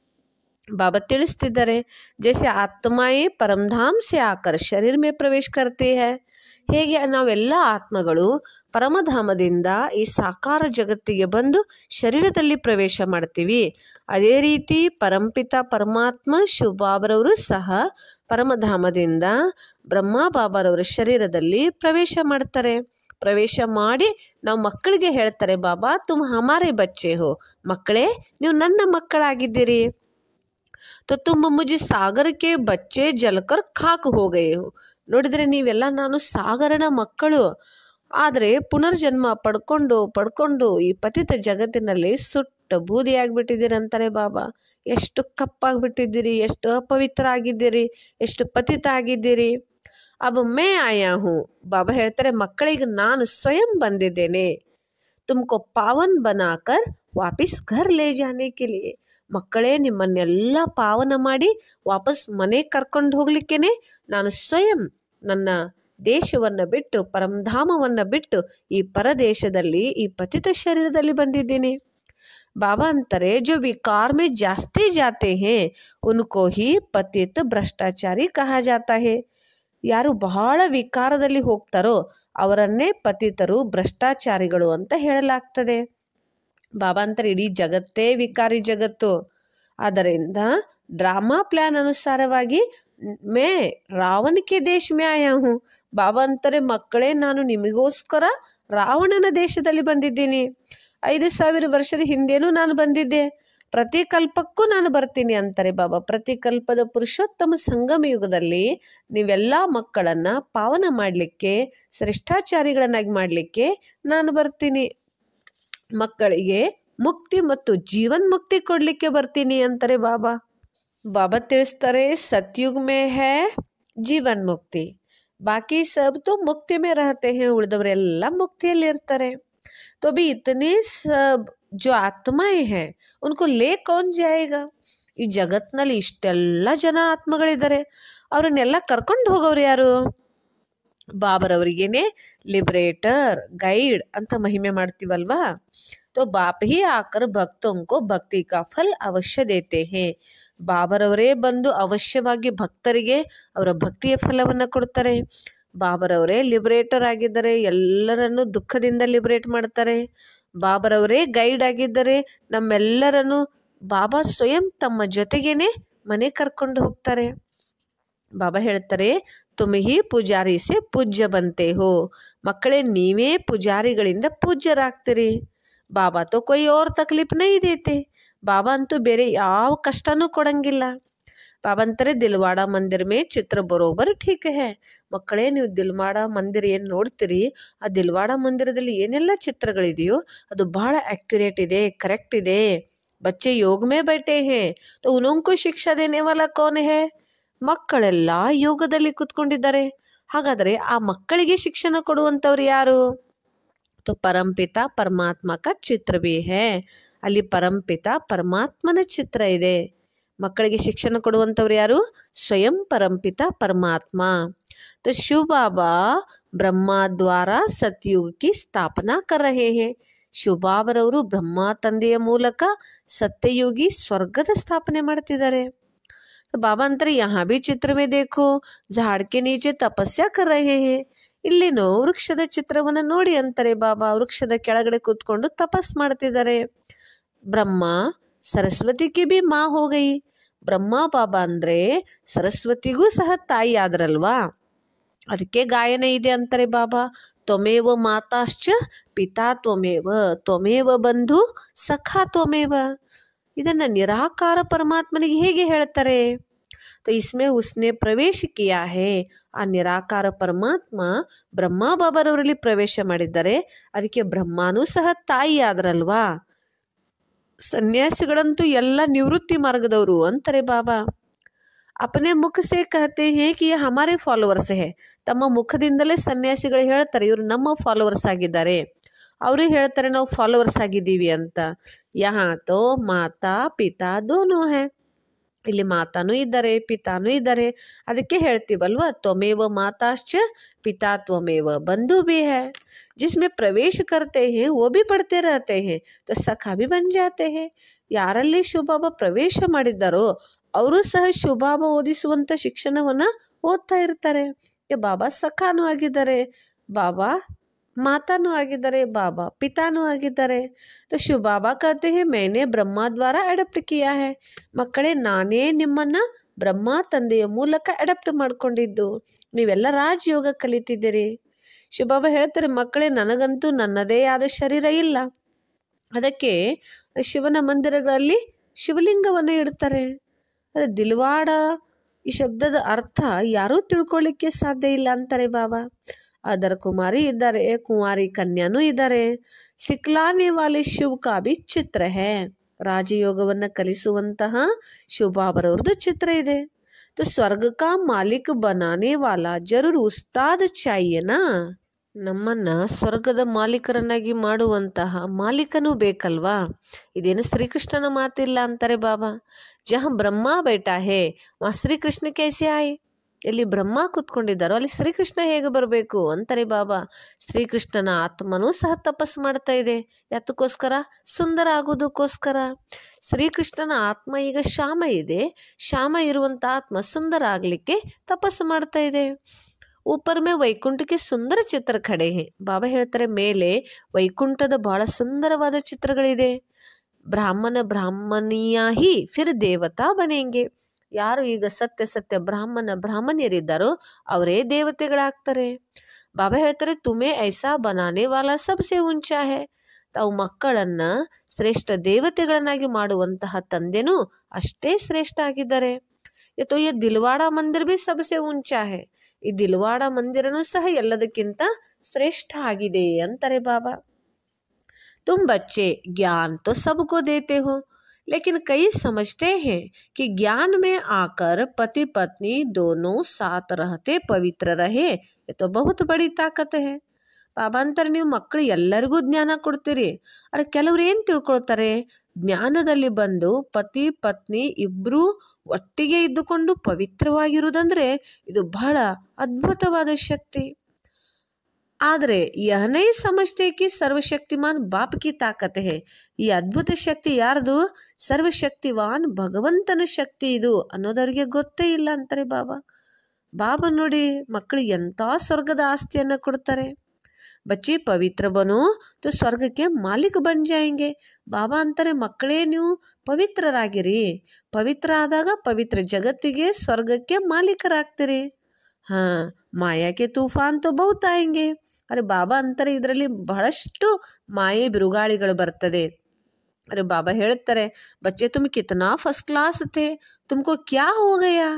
ಬಾಬಾ ತಿಳಿಸ್ತಿದ್ದಾರೆ, ಜೈಸೆ ಆತ್ಮಾಯೇ ಪರಮಧಾಮ್ ಸೆ ಆಕರ್ ಶರೀರ ಮೇ ಪ್ರವೇಶ ಕರ್ತೆ ಹೈ. ಹೇಗೆ ನಾವೆಲ್ಲ ಆತ್ಮಗಳು ಪರಮಧಾಮದಿಂದ ಈ ಸಾಕಾರ ಜಗತ್ತಿಗೆ ಬಂದು ಶರೀರದಲ್ಲಿ ಪ್ರವೇಶ ಮಾಡ್ತೀವಿ, ಅದೇ ರೀತಿ ಪರಂಪಿತ ಪರಮಾತ್ಮ ಶಿವ ಬಾಬರವರು ಸಹ ಪರಮಧಾಮದಿಂದ ಬ್ರಹ್ಮ ಬಾಬರವರ ಶರೀರದಲ್ಲಿ ಪ್ರವೇಶ ಮಾಡ್ತಾರೆ. ಪ್ರವೇಶ ಮಾಡಿ ನಾವು ಮಕ್ಕಳಿಗೆ ಹೇಳ್ತಾರೆ, ಬಾಬಾ ತುಮ್ ಹಮಾರೆ ಬಚ್ಚೆ ಹೋ, ಮಕ್ಕಳೇ ನೀವು ನನ್ನ ಮಕ್ಕಳಾಗಿದ್ದೀರಿ. तो तुम मुझे सागर के बच्चे जलकर खाक हो गए हो. ನೋಡಿದರೆ ನೀವೆಲ್ಲ ನಾನು ಸಾಗರನ ಮಕ್ಕಳು, ಆದರೆ ಪುನರ್ಜನ್ಮ ಪಡ್ಕೊಂಡು ಪಡ್ಕೊಂಡು ಈ ಪತಿತ ಜಗತ್ತಿನಲ್ಲಿ ಸುಟ್ಟ ಬೂದಿ ಆಗಿಬಿಟ್ಟಿದ್ದೀರಿ ಅಂತಾರೆ ಬಾಬಾ. ಎಷ್ಟು ಕಪ್ಪಾಗಿಬಿಟ್ಟಿದ್ದೀರಿ, ಎಷ್ಟು ಅಪವಿತ್ರ ಆಗಿದ್ದೀರಿ, ಎಷ್ಟು ಪತಿತ ಆಗಿದ್ದೀರಿ. ಅಬ್ ಮೇ ಆಯಾ ಹೂ. ಬಾಬಾ ಹೇಳ್ತಾರೆ, ಮಕ್ಕಳಿಗೆ ನಾನು ಸ್ವಯಂ ಬಂದಿದ್ದೇನೆ, ತುಮಕೋ ಪಾವನ್ ಬನಾಕರ್ ವಾಪಸ್ ಘರ್ ಲೇ ಜಾನೆ ಕೆ ಲಿಯೆ. ಮಕ್ಕಳೇ ನಿಮ್ಮನ್ನೆಲ್ಲ ಪಾವನ ಮಾಡಿ ವಾಪಸ್ ಮನೆ ಕರ್ಕೊಂಡು ಹೋಗ್ಲಿಕ್ಕೇನೆ ನಾನು ಸ್ವಯಂ ನನ್ನ ದೇಶವನ್ನು ಬಿಟ್ಟು ಪರಮಧಾಮವನ್ನು ಬಿಟ್ಟು ಈ ಪರದೇಶದಲ್ಲಿ ಈ ಪತಿತ ಶರೀರದಲ್ಲಿ ಬಂದಿದ್ದೀನಿ. ಬಾಬಾ ಅಂತಾರೆ, ಜೋ ವಿಕಾರ ಮೇ ಜಾಸ್ತಿ ಜಾತೆ ಹೇ ಉನ್ಕೋ ಹಿ ಪತಿತ ಭ್ರಷ್ಟಾಚಾರಿ ಕಹಾ ಜಾತಾ ಹೇ. ಯಾರು ಬಹಳ ವಿಕಾರದಲ್ಲಿ ಹೋಗ್ತಾರೋ ಅವರನ್ನೇ ಪತಿತರು ಭ್ರಷ್ಟಾಚಾರಿಗಳು ಅಂತ ಹೇಳಲಾಗ್ತದೆ. ಬಾಬಾ ಅಂತಾರೆ, ಇಡೀ ಜಗತ್ತೇ ವಿಕಾರಿ ಜಗತ್ತು. ಆದ್ದರಿಂದ ಡ್ರಾಮಾ ಪ್ಲಾನ್ ಅನುಸಾರವಾಗಿ ಮೇ ರಾವಣಕ್ಕೆ ದೇಶ ಮೇ ಆಯಾ ಹೂँ. ಬಾಬಾ ಅಂತಾರೆ, ಮಕ್ಕಳೇ ನಾನು ನಿಮಗೋಸ್ಕರ ರಾವಣನ ದೇಶದಲ್ಲಿ ಬಂದಿದ್ದೀನಿ. ಐದು ಸಾವಿರ ವರ್ಷದ ಹಿಂದೇನೂ ನಾನು ಬಂದಿದ್ದೆ, ಪ್ರತಿ ಕಲ್ಪಕ್ಕೂ ನಾನು ಬರ್ತೀನಿ ಅಂತಾರೆ ಬಾಬಾ. ಪ್ರತಿ ಕಲ್ಪದ ಪುರುಷೋತ್ತಮ ಸಂಗಮ ಯುಗದಲ್ಲಿ ನೀವೆಲ್ಲ ಮಕ್ಕಳನ್ನು ಪಾವನ ಮಾಡಲಿಕ್ಕೆ, ಶ್ರೇಷ್ಠಾಚಾರಿಗಳನ್ನಾಗಿ ಮಾಡಲಿಕ್ಕೆ ನಾನು ಬರ್ತೀನಿ. ಮಕ್ಕಳಿಗೆ ಮುಕ್ತಿ ಮತ್ತು ಜೀವನ್ ಮುಕ್ತಿ ಕೊಡಲಿಕ್ಕೆ ಬರ್ತೀನಿ ಅಂತಾರೆ ಬಾಬಾ. ಬಾಬಾ ತಿಳಿಸ್ತಾರೆ, ಸತ್ಯುಗ್ ಮೇ ಹೈ ಜೀವನ್ ಮುಕ್ತಿ. बाकी सब तो मुक्ति में रहते हैं, ಉಳಿದವರೆಲ್ಲ ಮುಕ್ತಿಯಲ್ಲಿ ಇರ್ತಾರೆ. तो अभी इतने सब जो आत्माएं हैं उनको ले कौन जाएगा? ಈ ಜಗತ್ನಲ್ಲಿ ಇಷ್ಟೆಲ್ಲ ಜನ ಆತ್ಮಗಳಿದ್ದಾರೆ, ಅವ್ರನ್ನೆಲ್ಲ ಕರ್ಕೊಂಡು ಹೋಗೋರು ಯಾರು? ಬಾಬರವರಿಗೇನೆ लिबरेटर गाइड ಅಂತ ಮಹಿಮೆ ಮಾಡ್ತೀವಲ್ವಾ. तो बाप ही आकर भक्तों को भक्ति का फल अवश्य देते हैं. ಬಾಬರವರೇ ಬಂದು ಅವಶ್ಯವಾಗಿ ಭಕ್ತರಿಗೆ ಅವರ ಭಕ್ತಿಯ ಫಲವನ್ನು ಕೊಡ್ತಾರೆ. ಬಾಬರವರೇ ಲಿಬರೇಟರ್ ಆಗಿದ್ದಾರೆ, ಎಲ್ಲರನ್ನು ದುಃಖದಿಂದ ಲಿಬರೇಟ್ ಮಾಡ್ತಾರೆ. ಬಾಬರವರೇ ಗೈಡ್ ಆಗಿದ್ದಾರೆ, ನಮ್ಮೆಲ್ಲರನ್ನು ಬಾಬಾ ಸ್ವಯಂ ತಮ್ಮ ಜೊತೆಗೇನೆ ಮನೆ ಕರ್ಕೊಂಡು ಹೋಗ್ತಾರೆ. ಬಾಬಾ ಹೇಳ್ತಾರೆ, ತುಮಿ ಪೂಜಾರಿ ಸೆ ಪೂಜ್ಯ ಬಂತೆ ಹೋ. ಮಕ್ಕಳೇ, ನೀವೇ ಪೂಜಾರಿಗಳಿಂದ ಪೂಜ್ಯರಾಗ್ತೀರಿ. ಬಾಬಾ ತೋ ಕೊಯ್ ಓರ್ ತಕ್ಲೀಫ್ ನೈ ದೇತೆ. ಬಾಬಾ ಅಂತೂ ಬೇರೆ ಯಾವ ಕಷ್ಟನೂ ಕೊಡಂಗಿಲ್ಲ. ಬಾಬಾ ಅಂತಾರೆ, ದಿಲ್ವಾಡ ಮಂದಿರ ಮೇ ಚಿತ್ರ ಬರೋಬರ್ ಠೀಕ್ ಹೇ. ಮಕ್ಕಳೇ, ನೀವು ದಿಲ್ವಾಡ ಮಂದಿರ ಏನು ನೋಡ್ತೀರಿ, ಆ ದಿಲ್ವಾಡ ಮಂದಿರದಲ್ಲಿ ಏನೆಲ್ಲ ಚಿತ್ರಗಳಿದೆಯೋ ಅದು ಬಹಳ ಆಕ್ಯುರೇಟ್ ಇದೆ, ಕರೆಕ್ಟ್ ಇದೆ. ಬಚ್ಚೆ ಯೋಗ ಮೇ ಬೈಠೆ ಹೇ ತೋ ಉನ್ಹೋಂಕೋ ಶಿಕ್ಷಾ ದೇನೆ ವಾಲಾ ಕೌನ್ ಹೇ. ಮಕ್ಕಳೆಲ್ಲ ಯೋಗದಲ್ಲಿ ಕೂತ್ಕೊಂಡಿದ್ದಾರೆ, ಹಾಗಾದರೆ ಆ ಮಕ್ಕಳಿಗೆ ಶಿಕ್ಷಣ ಕೊಡುವಂಥವ್ರು ಯಾರು? तो परमपिತ ಪರಮಾತ್ಮ का ಚಿತ್ರ भी है. ಅಲ್ಲಿ ಪರಂಪಿತ ಪರಮಾತ್ಮನ ಚಿತ್ರ ಇದೆ. ಮಕ್ಕಳಿಗೆ ಶಿಕ್ಷಣ ಕೊಡುವಂಥವ್ರು ಯಾರು? ಸ್ವಯಂ ಪರಂಪಿತ ಪರಮಾತ್ಮ. तो शिव बाबा ब्रह्मा द्वारा सतयुग की स्थापना कर रहे हैं. ಶಿವ ಬಾಬರವರು ಬ್ರಹ್ಮ ತಂದೆಯ ಮೂಲಕ ಸತ್ಯಯುಗಿ ಸ್ವರ್ಗದ ಸ್ಥಾಪನೆ ಮಾಡ್ತಿದ್ದಾರೆ. तो बाबा अंतर यहाँ भी चित्र में देखो, झाड़ के नीचे तपस्या कर रहे हैं. ಇಲ್ಲಿನೋ ವೃಕ್ಷದ ಚಿತ್ರವನ್ನು ನೋಡಿ ಅಂತಾರೆ ಬಾಬಾ. ವೃಕ್ಷದ ಕೆಳಗಡೆ ಕೂತ್ಕೊಂಡು ತಪಸ್ ಮಾಡ್ತಿದ್ದಾರೆ. ಬ್ರಹ್ಮ ಸರಸ್ವತಿಗೆ ಬಿ ಮಾ ಹೋಗೈ. ಬ್ರಹ್ಮ ಬಾಬಾ ಅಂದ್ರೆ ಸರಸ್ವತಿಗೂ ಸಹ ತಾಯಿ ಆದ್ರಲ್ವಾ, ಅದಕ್ಕೆ ಗಾಯನ ಇದೆ ಅಂತಾರೆ ಬಾಬಾ. ತ್ವಮೇವ ಮಾತಾಶ್ಚ ಪಿತಾ ತ್ವಮೇವ, ತ್ವಮೇವ ಬಂಧು ಸಖಾ ತ್ವಮೇವ. ಇದನ್ನ ನಿರಾಕಾರ ಪರಮಾತ್ಮನಿಗೆ ಹೇಗೆ ಹೇಳ್ತಾರೆ? तो इसमें उसने ಪ್ರವೇಶ किया है. ಆ ನಿರಾಕಾರ ಪರಮಾತ್ಮ ಬ್ರಹ್ಮ ಬಾಬರವರಲ್ಲಿ ಪ್ರವೇಶ ಮಾಡಿದ್ದಾರೆ. ಅದಕ್ಕೆ ಬ್ರಹ್ಮನೂ ಸಹ ತಾಯಿ ಆದ್ರಲ್ವಾ. ಸನ್ಯಾಸಿಗಳಂತೂ ಎಲ್ಲ ನಿವೃತ್ತಿ ಮಾರ್ಗದವರು ಅಂತಾರೆ ಬಾಬಾ. अपने मुख से कहते हैं कि ये हमारे ಫಾಲೋವರ್ಸ್ है. ತಮ್ಮ ಮುಖದಿಂದಲೇ ಸನ್ಯಾಸಿಗಳು ಹೇಳ್ತಾರೆ, ಇವರು ನಮ್ಮ ಫಾಲೋವರ್ಸ್ ಆಗಿದ್ದಾರೆ. ಅವರು ಹೇಳ್ತಾರೆ, ನಾವು ಫಾಲೋವರ್ಸ್ ಆಗಿದ್ದೀವಿ ಅಂತ. ಯಹಾ ತೋ ಮಾತಾ ಪಿತಾ ದೋನೋ ಹೈ. ಇಲ್ಲಿ ಮಾತಾನೂ ಇದ್ದಾರೆ, ಪಿತಾನೂ ಇದ್ದಾರೆ. ಅದಕ್ಕೆ ಹೇಳ್ತೀವಲ್ವ, ತ್ವಮೇವ ಮಾತಾಶ್ಚ पिता त्वमेव बंधु भी है. जिसमें प्रवेश करते हैं वो भी पढ़ते रहते हैं, तो सखा भी बन जाते हैं. ಯಾರಲ್ಲಿ ಶಿವಬಾಬಾ ಪ್ರವೇಶ ಮಾಡಿದ್ದಾರೋ ಅವರು ಸಹ ಶಿವಬಾಬಾ ಓದಿಸುವಂತ ಶಿಕ್ಷಣವನ್ನ ಓದ್ತಾ ಇರ್ತಾರೆ. ಬಾಬಾ ಸಖಾನೂ ಆಗಿದ್ದಾರೆ, ಬಾಬಾ ಮಾತಾನೂ ಆಗಿದ್ದಾರೆ, ಬಾಬಾ ಪಿತಾನೂ ಆಗಿದ್ದಾರೆ. तो शिव बाबा कहते हैं मैंने ब्रह्मा द्वारा अडप्ट किया है. ಮಕ್ಕಳೇ, ನಾನೇ ನಿಮ್ಮನ್ನ ಬ್ರಹ್ಮ ತಂದೆಯ ಮೂಲಕ ಅಡಪ್ಟ್ ಮಾಡ್ಕೊಂಡಿದ್ದು. ನೀವೆಲ್ಲ ರಾಜಯೋಗ ಕಲಿತಿದ್ದೀರಿ. ಶಿವಬಾಬಾ ಹೇಳ್ತಾರೆ, ಮಕ್ಕಳೇ, ನನಗಂತೂ ನನ್ನದೇ ಆದ ಶರೀರ ಇಲ್ಲ. ಅದಕ್ಕೆ ಶಿವನ ಮಂದಿರಗಳಲ್ಲಿ ಶಿವಲಿಂಗವನ್ನು ಇಡ್ತಾರೆ. ಅರೆ ದಿಲ್ವಾಡ ಈ ಶಬ್ದದ ಅರ್ಥ ಯಾರೂ ತಿಳ್ಕೊಳ್ಳಿಕ್ಕೆ ಸಾಧ್ಯ ಇಲ್ಲ ಅಂತಾರೆ ಬಾಬಾ. ಅದರ ಕುಮಾರಿ ಇದ್ದಾರೆ, ಕುಮಾರಿ ಕನ್ಯಾನೂ ಇದ್ದಾರೆ. ಸಿಕ್ಲಾನೆ ವಾಲೆ ಶಿವ್ ಕಾ ಬಿ ಚಿತ್ರ ಹೇ. ರಾಜಯೋಗವನ್ನು ಕಲಿಸುವಂತಹ ಶಿವಬಾಬರವ್ರದ್ದು ಚಿತ್ರ ಇದೆ. तो स्वर्ग का मालिक बनाने वाला जरूर उस्ताद चाहिए ना. ನಮ್ಮನ್ನ ಸ್ವರ್ಗದ ಮಾಲೀಕರನ್ನಾಗಿ ಮಾಡುವಂತಹ ಮಾಲೀಕನೂ ಬೇಕಲ್ವಾ. ಇದೇನು ಶ್ರೀಕೃಷ್ಣನ ಮಾತಿಲ್ಲ ಅಂತಾರೆ ಬಾಬಾ. ಜಹ ಬ್ರಹ್ಮ ಬೇಟಾ ಹೇ ವಾ ಶ್ರೀಕೃಷ್ಣ ಕೇಸೆ ಆಯೆ. ಎಲ್ಲಿ ಬ್ರಹ್ಮ ಕೂತ್ಕೊಂಡಿದ್ದಾರೋ ಅಲ್ಲಿ ಶ್ರೀಕೃಷ್ಣ ಹೇಗೆ ಬರಬೇಕು ಅಂತಾರೆ ಬಾಬಾ. ಶ್ರೀಕೃಷ್ಣನ ಆತ್ಮನೂ ಸಹ ತಪಸ್ಸು ಮಾಡ್ತಾ ಇದೆ. ಯಾತಕ್ಕೋಸ್ಕರ? ಸುಂದರ ಆಗೋದಕ್ಕೋಸ್ಕರ. ಶ್ರೀಕೃಷ್ಣನ ಆತ್ಮ ಈಗ ಶ್ಯಾಮ ಇದೆ, ಶ್ಯಾಮ ಇರುವಂತ ಆತ್ಮ ಸುಂದರ ಆಗ್ಲಿಕ್ಕೆ ತಪಸ್ಸು ಮಾಡ್ತಾ ಇದೆ. ऊपर में वैकुंठ के सुंदर चित्र खड़े हैं. ಬಾಬಾ ಹೇಳ್ತಾರೆ, ಮೇಲೆ ವೈಕುಂಠದ ಬಹಳ ಸುಂದರವಾದ ಚಿತ್ರಗಳಿದೆ. ಬ್ರಾಹ್ಮಣ ಬ್ರಾಹ್ಮಣಿಯ ಹಿ ಫಿರ್ ದೇವತಾ ಬನೆಂಗೆ. ಯಾರು ಈಗ ಸತ್ಯ ಸತ್ಯ ಬ್ರಾಹ್ಮಣ ಬ್ರಾಹ್ಮಣಿಯರಿದ್ದಾರೋ ಅವರೇ ದೇವತೆಗಳಾಗ್ತಾರೆ. ಬಾಬಾ ಹೇಳ್ತಾರೆ, ತುಮೇ ಐಸಾ ಬನಾನೆ ವಾಲಾ ಸಬ್ಸೆ ಉಂಚಾ ಹೇ. ತಾವು ಮಕ್ಕಳನ್ನ ಶ್ರೇಷ್ಠ ದೇವತೆಗಳನ್ನಾಗಿ ಮಾಡುವಂತಹ ತಂದೆನೂ ಅಷ್ಟೇ ಶ್ರೇಷ್ಠ ಆಗಿದ್ದಾರೆ. तो ये दिलवाड़ा मंदिर भी सबसे ऊंचा है. ಈ ದಿಲ್ವಾಡ ಮಂದಿರನೂ ಸಹ ಎಲ್ಲದಕ್ಕಿಂತ ಶ್ರೇಷ್ಠ ಆಗಿದೆ ಅಂತಾರೆ ಬಾಬಾ. ತುಮ್ ಬಚ್ಚೆ ಜ್ಞಾನ್ ತೋ ಸಬ್ಕೋ ದೇತೆ ಹೋ, लेकिन कई समझते हैं कि ज्ञान में आकर पति पत्नी दोनों साथ रहते पवित्र रहे, ये तो बहुत बड़ी ताकत है. ಬಾಬಾ ಅಂತಾರೆ ನೀವು ಮಕ್ಕಳು ಎಲ್ಲರಿಗೂ ಜ್ಞಾನ ಕೊಡ್ತೀರಿ, ಅರೆ ಕೆಲವ್ರು ಏನು ತಿಳ್ಕೊಳ್ತಾರೆ, ಜ್ಞಾನದಲ್ಲಿ ಬಂದು ಪತಿ ಪತ್ನಿ ಇಬ್ಬರೂ ಒಟ್ಟಿಗೆ ಇದ್ದುಕೊಂಡು ಪವಿತ್ರವಾಗಿರುವುದಂದ್ರೆ ಇದು ಬಹಳ ಅದ್ಭುತವಾದ ಶಕ್ತಿ. ಆದರೆ यह नहीं समझते कि सर्वशक्तिमान बाप की ताकत है. ಈ ಅದ್ಭುತ ಶಕ್ತಿ ಯಾರ್ದು? ಸರ್ವಶಕ್ತಿವಾನ್ ಭಗವಂತನ ಶಕ್ತಿ ಇದು ಅನ್ನೋದವ್ರಿಗೆ ಗೊತ್ತೇ ಇಲ್ಲ ಅಂತಾರೆ ಬಾಬಾ. ಬಾಬಾ ನೋಡಿ ಮಕ್ಕಳಿಗೆ ಎಂಥ ಸ್ವರ್ಗದ ಆಸ್ತಿಯನ್ನು ಕೊಡ್ತಾರೆ. बच्चे पवित्र बनो तो स्वर्ग के मालिक बन जाएंगे. ಬಾಬಾ ಅಂತಾರೆ ಮಕ್ಕಳೇ ನೀವು ಪವಿತ್ರರಾಗಿರಿ, ಪವಿತ್ರ ಆದಾಗ ಪವಿತ್ರ ಜಗತ್ತಿಗೆ ಸ್ವರ್ಗಕ್ಕೆ ಮಾಲೀಕರಾಗ್ತೀರಿ. ಹಾ ಮಾಯಾಕೆ ತೂಫಾನ್ ತೋ ಬಹುತ್ ಆಯೆಂಗೆ. ಅರೆ ಬಾಬಾ ಅಂತಾರೆ ಇದರಲ್ಲಿ ಬಹಳಷ್ಟು ಮಾಯೆ ಬಿರುಗಾಳಿಗಳು ಬರ್ತದೆ. ಅರೆ ಬಾಬಾ ಹೇಳ್ತಾರೆ ಬಚ್ಚೆ ತುಮ್ ಕಿತನಾ ಫಸ್ಟ್ ಕ್ಲಾಸ್ ಥೇ, ತುಮಕೋ ಕ್ಯಾ ಹೋ ಗಯಾ.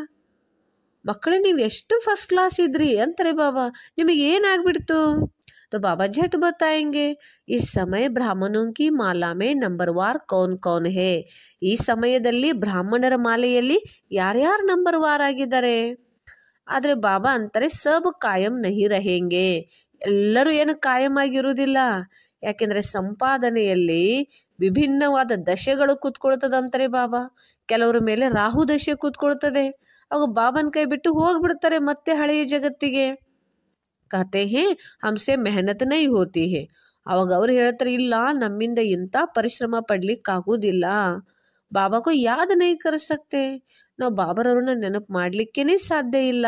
ಮಕ್ಕಳೇ ನೀವು ಎಷ್ಟು ಫಸ್ಟ್ ಕ್ಲಾಸ್ ಇದ್ರಿ ಅಂತಾರೆ ಬಾಬಾ, ನಿಮಗೆ ಏನಾಗ್ಬಿಡ್ತು? तो बाबा झट बताएंगे इस समय ब्राह्मणों की माला में नंबरवार कौन कौन है. ಈ ಸಮಯದಲ್ಲಿ ಬ್ರಾಹ್ಮಣರ ಮಾಲೆಯಲ್ಲಿ ಯಾರ್ಯಾರು ನಂಬರ್ ವಾರ್ ಆಗಿದ್ದಾರೆ. ಆದರೆ ಬಾಬಾ ಅಂತಾರೆ ಸಬ್ ಕಾಯಂ ನಹಿ ರಹೆಂಗೆ, ಎಲ್ಲರೂ ಏನು ಕಾಯಂ ಆಗಿರುವುದಿಲ್ಲ. ಯಾಕೆಂದರೆ ಸಂಪಾದನೆಯಲ್ಲಿ ವಿಭಿನ್ನವಾದ ದಶೆಗಳು ಕೂತ್ಕೊಳ್ತದಂತಾರೆ ಬಾಬಾ. ಕೆಲವರ ಮೇಲೆ ರಾಹು ದಶೆ ಕೂತ್ಕೊಳ್ತದೆ, ಅವಾಗ ಬಾಬನ ಕೈ ಬಿಟ್ಟು ಹೋಗ್ಬಿಡ್ತಾರೆ ಮತ್ತೆ ಹಳೆಯ ಜಗತ್ತಿಗೆ. कहते हैं हमसे मेहनत नहीं होती है. ಅವಾಗ ಅವ್ರು ಹೇಳ್ತಾರೆ ಇಲ್ಲ ನಮ್ಮಿಂದ ಇಂಥ ಪರಿಶ್ರಮ ಪಡ್ಲಿಕ್ಕಾಗೋದಿಲ್ಲ. ಬಾಬಾಗೂ ಯಾದ್ ನೈ ಕರ್ ಸಕ್ತೆ, ನಾವು ಬಾಬರವ್ರನ್ನ ನೆನಪು ಮಾಡಲಿಕ್ಕೇನೆ ಸಾಧ್ಯ ಇಲ್ಲ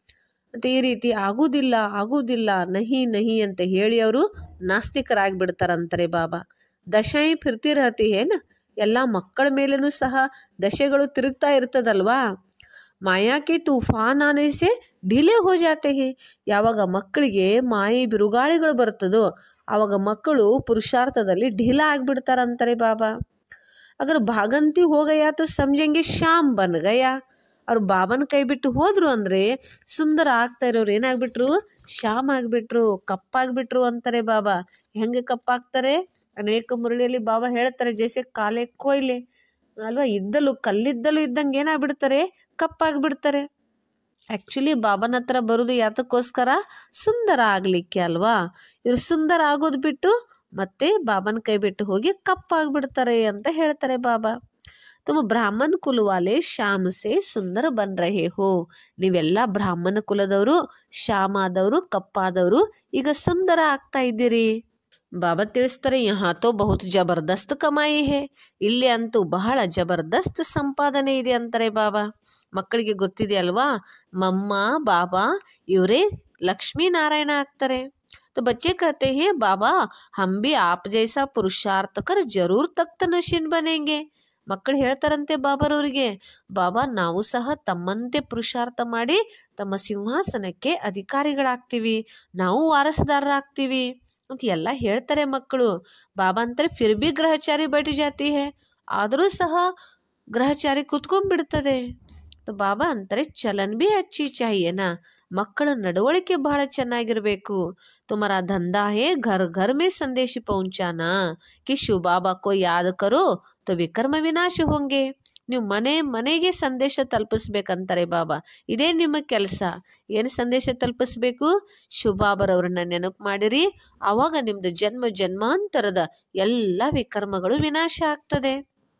ಅಂತ ಈ ರೀತಿ ಆಗುವುದಿಲ್ಲ ಆಗುವುದಿಲ್ಲ ನಹಿ ನಹಿ ಅಂತ ಹೇಳಿ ಅವರು ನಾಸ್ತಿಕರಾಗಿಬಿಡ್ತಾರಂತಾರೆ ಬಾಬಾ. ದಶಾಯಿ ಫಿರ್ತಿ ರಹತಿ ಏನ, ಎಲ್ಲ ಮಕ್ಕಳ ಮೇಲೇನೂ ಸಹ ದಶೆಗಳು ತಿರುಗ್ತಾ ಇರ್ತದಲ್ವಾ. ಮಾಯಾ ಕೆ ತೂಫಾನ್ ಆನೆ ಸೆ ಢೀಲೆ ಹೋ ಜಾತೆ ಹೇ. ಯಾವಾಗ ಮಕ್ಕಳಿಗೆ ಮಾಯೆ ಬಿರುಗಾಳಿಗಳು ಬರ್ತದೋ ಆವಾಗ ಮಕ್ಕಳು ಪುರುಷಾರ್ಥದಲ್ಲಿ ಢೀಲ ಆಗಿಬಿಡ್ತಾರಂತಾರೆ ಬಾಬಾ. ಅಗರ್ ಭಾಗಂತಿ ಹೋಗಯಾ ತೋ ಸಮझेंगे ಶಾಮ್ ಬನ್ ಗಯಾ. ಅವ್ರು ಬಾಬನ ಕೈ ಬಿಟ್ಟು ಹೋದ್ರು ಅಂದರೆ ಸುಂದರ ಆಗ್ತಾ ಇರೋರು ಏನಾಗ್ಬಿಟ್ರು, ಶ್ಯಾಮ್ ಆಗಿಬಿಟ್ರು, ಕಪ್ಪಾಗ್ಬಿಟ್ರು ಅಂತಾರೆ ಬಾಬಾ. ಹೆಂಗೆ ಕಪ್ಪಾಗ್ತಾರೆ? ಅನೇಕ ಮುರಳಿಯಲ್ಲಿ ಬಾಬಾ ಹೇಳ್ತಾರೆ ಜೈಸೆ ಕಾಲೆ ಕೊಯ್ಲೆ ಅಲ್ವಾ, ಇದ್ದಲು ಕಲ್ಲಿದ್ದಲು ಇದ್ದಂಗೆ ಏನಾಗ್ಬಿಡ್ತಾರೆ, ಕಪ್ಪಾಗ್ಬಿಡ್ತಾರೆ. ಆ್ಯಕ್ಚುಲಿ ಬಾಬನ ಹತ್ರ ಬರೋದು ಯಾತಕ್ಕೋಸ್ಕರ? ಸುಂದರ ಆಗಲಿಕ್ಕೆ ಅಲ್ವಾ. ಇವ್ರು ಸುಂದರ ಆಗೋದು ಬಿಟ್ಟು ಮತ್ತೆ ಬಾಬನ ಕೈ ಬಿಟ್ಟು ಹೋಗಿ ಕಪ್ಪಾಗ್ಬಿಡ್ತಾರೆ ಅಂತ ಹೇಳ್ತಾರೆ ಬಾಬಾ. ತುಮ ಬ್ರಾಹ್ಮಣ ಕುಲವಾಲೆ ಶ್ಯಾಮ್ ಸೆ ಸುಂದರ ಬನ್ ರಹೆ ಹೋ. ನೀವೆಲ್ಲ ಬ್ರಾಹ್ಮಣ ಕುಲದವರು, ಶ್ಯಾಮ್ ಆದವರು, ಕಪ್ಪಾದವರು, ಈಗ ಸುಂದರ ಆಗ್ತಾ ಇದ್ದೀರಿ. ಬಾಬಾ ತಿಳಿಸ್ತಾರೆ ಯಹಾ ತೋ ಬಹುತ್ ಜಬರ್ದಸ್ತ್ ಕಮಾಯಿ ಹೇ. ಇಲ್ಲಿ ಅಂತೂ ಬಹಳ ಜಬರ್ದಸ್ತ್ ಸಂಪಾದನೆ ಇದೆ ಅಂತಾರೆ ಬಾಬಾ. ಮಕ್ಕಳಿಗೆ ಗೊತ್ತಿದೆ ಅಲ್ವಾ, ಮಮ್ಮ ಬಾಬಾ ಇವರೇ ಲಕ್ಷ್ಮೀ ನಾರಾಯಣ ಆಗ್ತಾರೆ. तो बच्चे कहते हैं बाबा हम भी आप जैसा पुरुषार्थ कर जरूर तख्त नशीन बनेंगे. ಮಕ್ಕಳು ಹೇಳ್ತಾರಂತೆ ಬಾಬರವರಿಗೆ, ಬಾಬಾ ನಾವು ಸಹ ತಮ್ಮಂತೆ ಪುರುಷಾರ್ಥ ಮಾಡಿ ತಮ್ಮ ಸಿಂಹಾಸನಕ್ಕೆ ಅಧಿಕಾರಿಗಳಾಗ್ತೀವಿ, ನಾವು ವಾರಸುದಾರರಾಗ್ತೀವಿ ಅಂತ ಎಲ್ಲ ಹೇಳ್ತಾರೆ ಮಕ್ಕಳು. ಬಾಬಾ ಅಂತಾರೆ ಫಿರ್ ಬಿ ಗ್ರಹಚಾರಿ ಬೈಠ ಜಾತಿ ಹೇ, ಆದರೂ ಸಹ ಗ್ರಹಚಾರಿ ಕೂತ್ಕೊಂಡ್ಬಿಡ್ತದೆ. ಬಾಬಾ ಅಂತಾರೆ ಚಲನ್ ಬಿ ಅಚ್ಚಿ ಚಾಹಿಯೇನಾ, ಮಕ್ಕಳ ನಡವಳಿಕೆ ಬಹಳ ಚೆನ್ನಾಗಿರಬೇಕು. ತುಮಾರಾ ಧಂಧಾ ಹೇ ಘರ್ ಘರ್ ಮೇ ಸಂದೇಶ ಪਹੁಂಚಾನಾ ಕಿ ಶಿವ ಬಾಬಾ ಕೋ ಯಾದ್ ಕರೋ ತೋ ವಿಕರ್ಮ ವಿನಾಶ ಹೋಂಗೆ. ನೀವು ಮನೆ ಮನೆಗೆ ಸಂದೇಶ ತಲುಪಿಸ್ಬೇಕಂತಾರೆ ಬಾಬಾ. ಇದೇ ನಿಮ್ಮ ಕೆಲಸ. ಏನು ಸಂದೇಶ ತಲುಪಿಸ್ಬೇಕು? ಶಿವಬಾಬರವ್ರನ್ನ ನೆನಪು ಮಾಡಿರಿ, ಆವಾಗ ನಿಮ್ದು ಜನ್ಮ ಜನ್ಮಾಂತರದ ಎಲ್ಲ ವಿಕರ್ಮಗಳು ವಿನಾಶ ಆಗ್ತದೆ.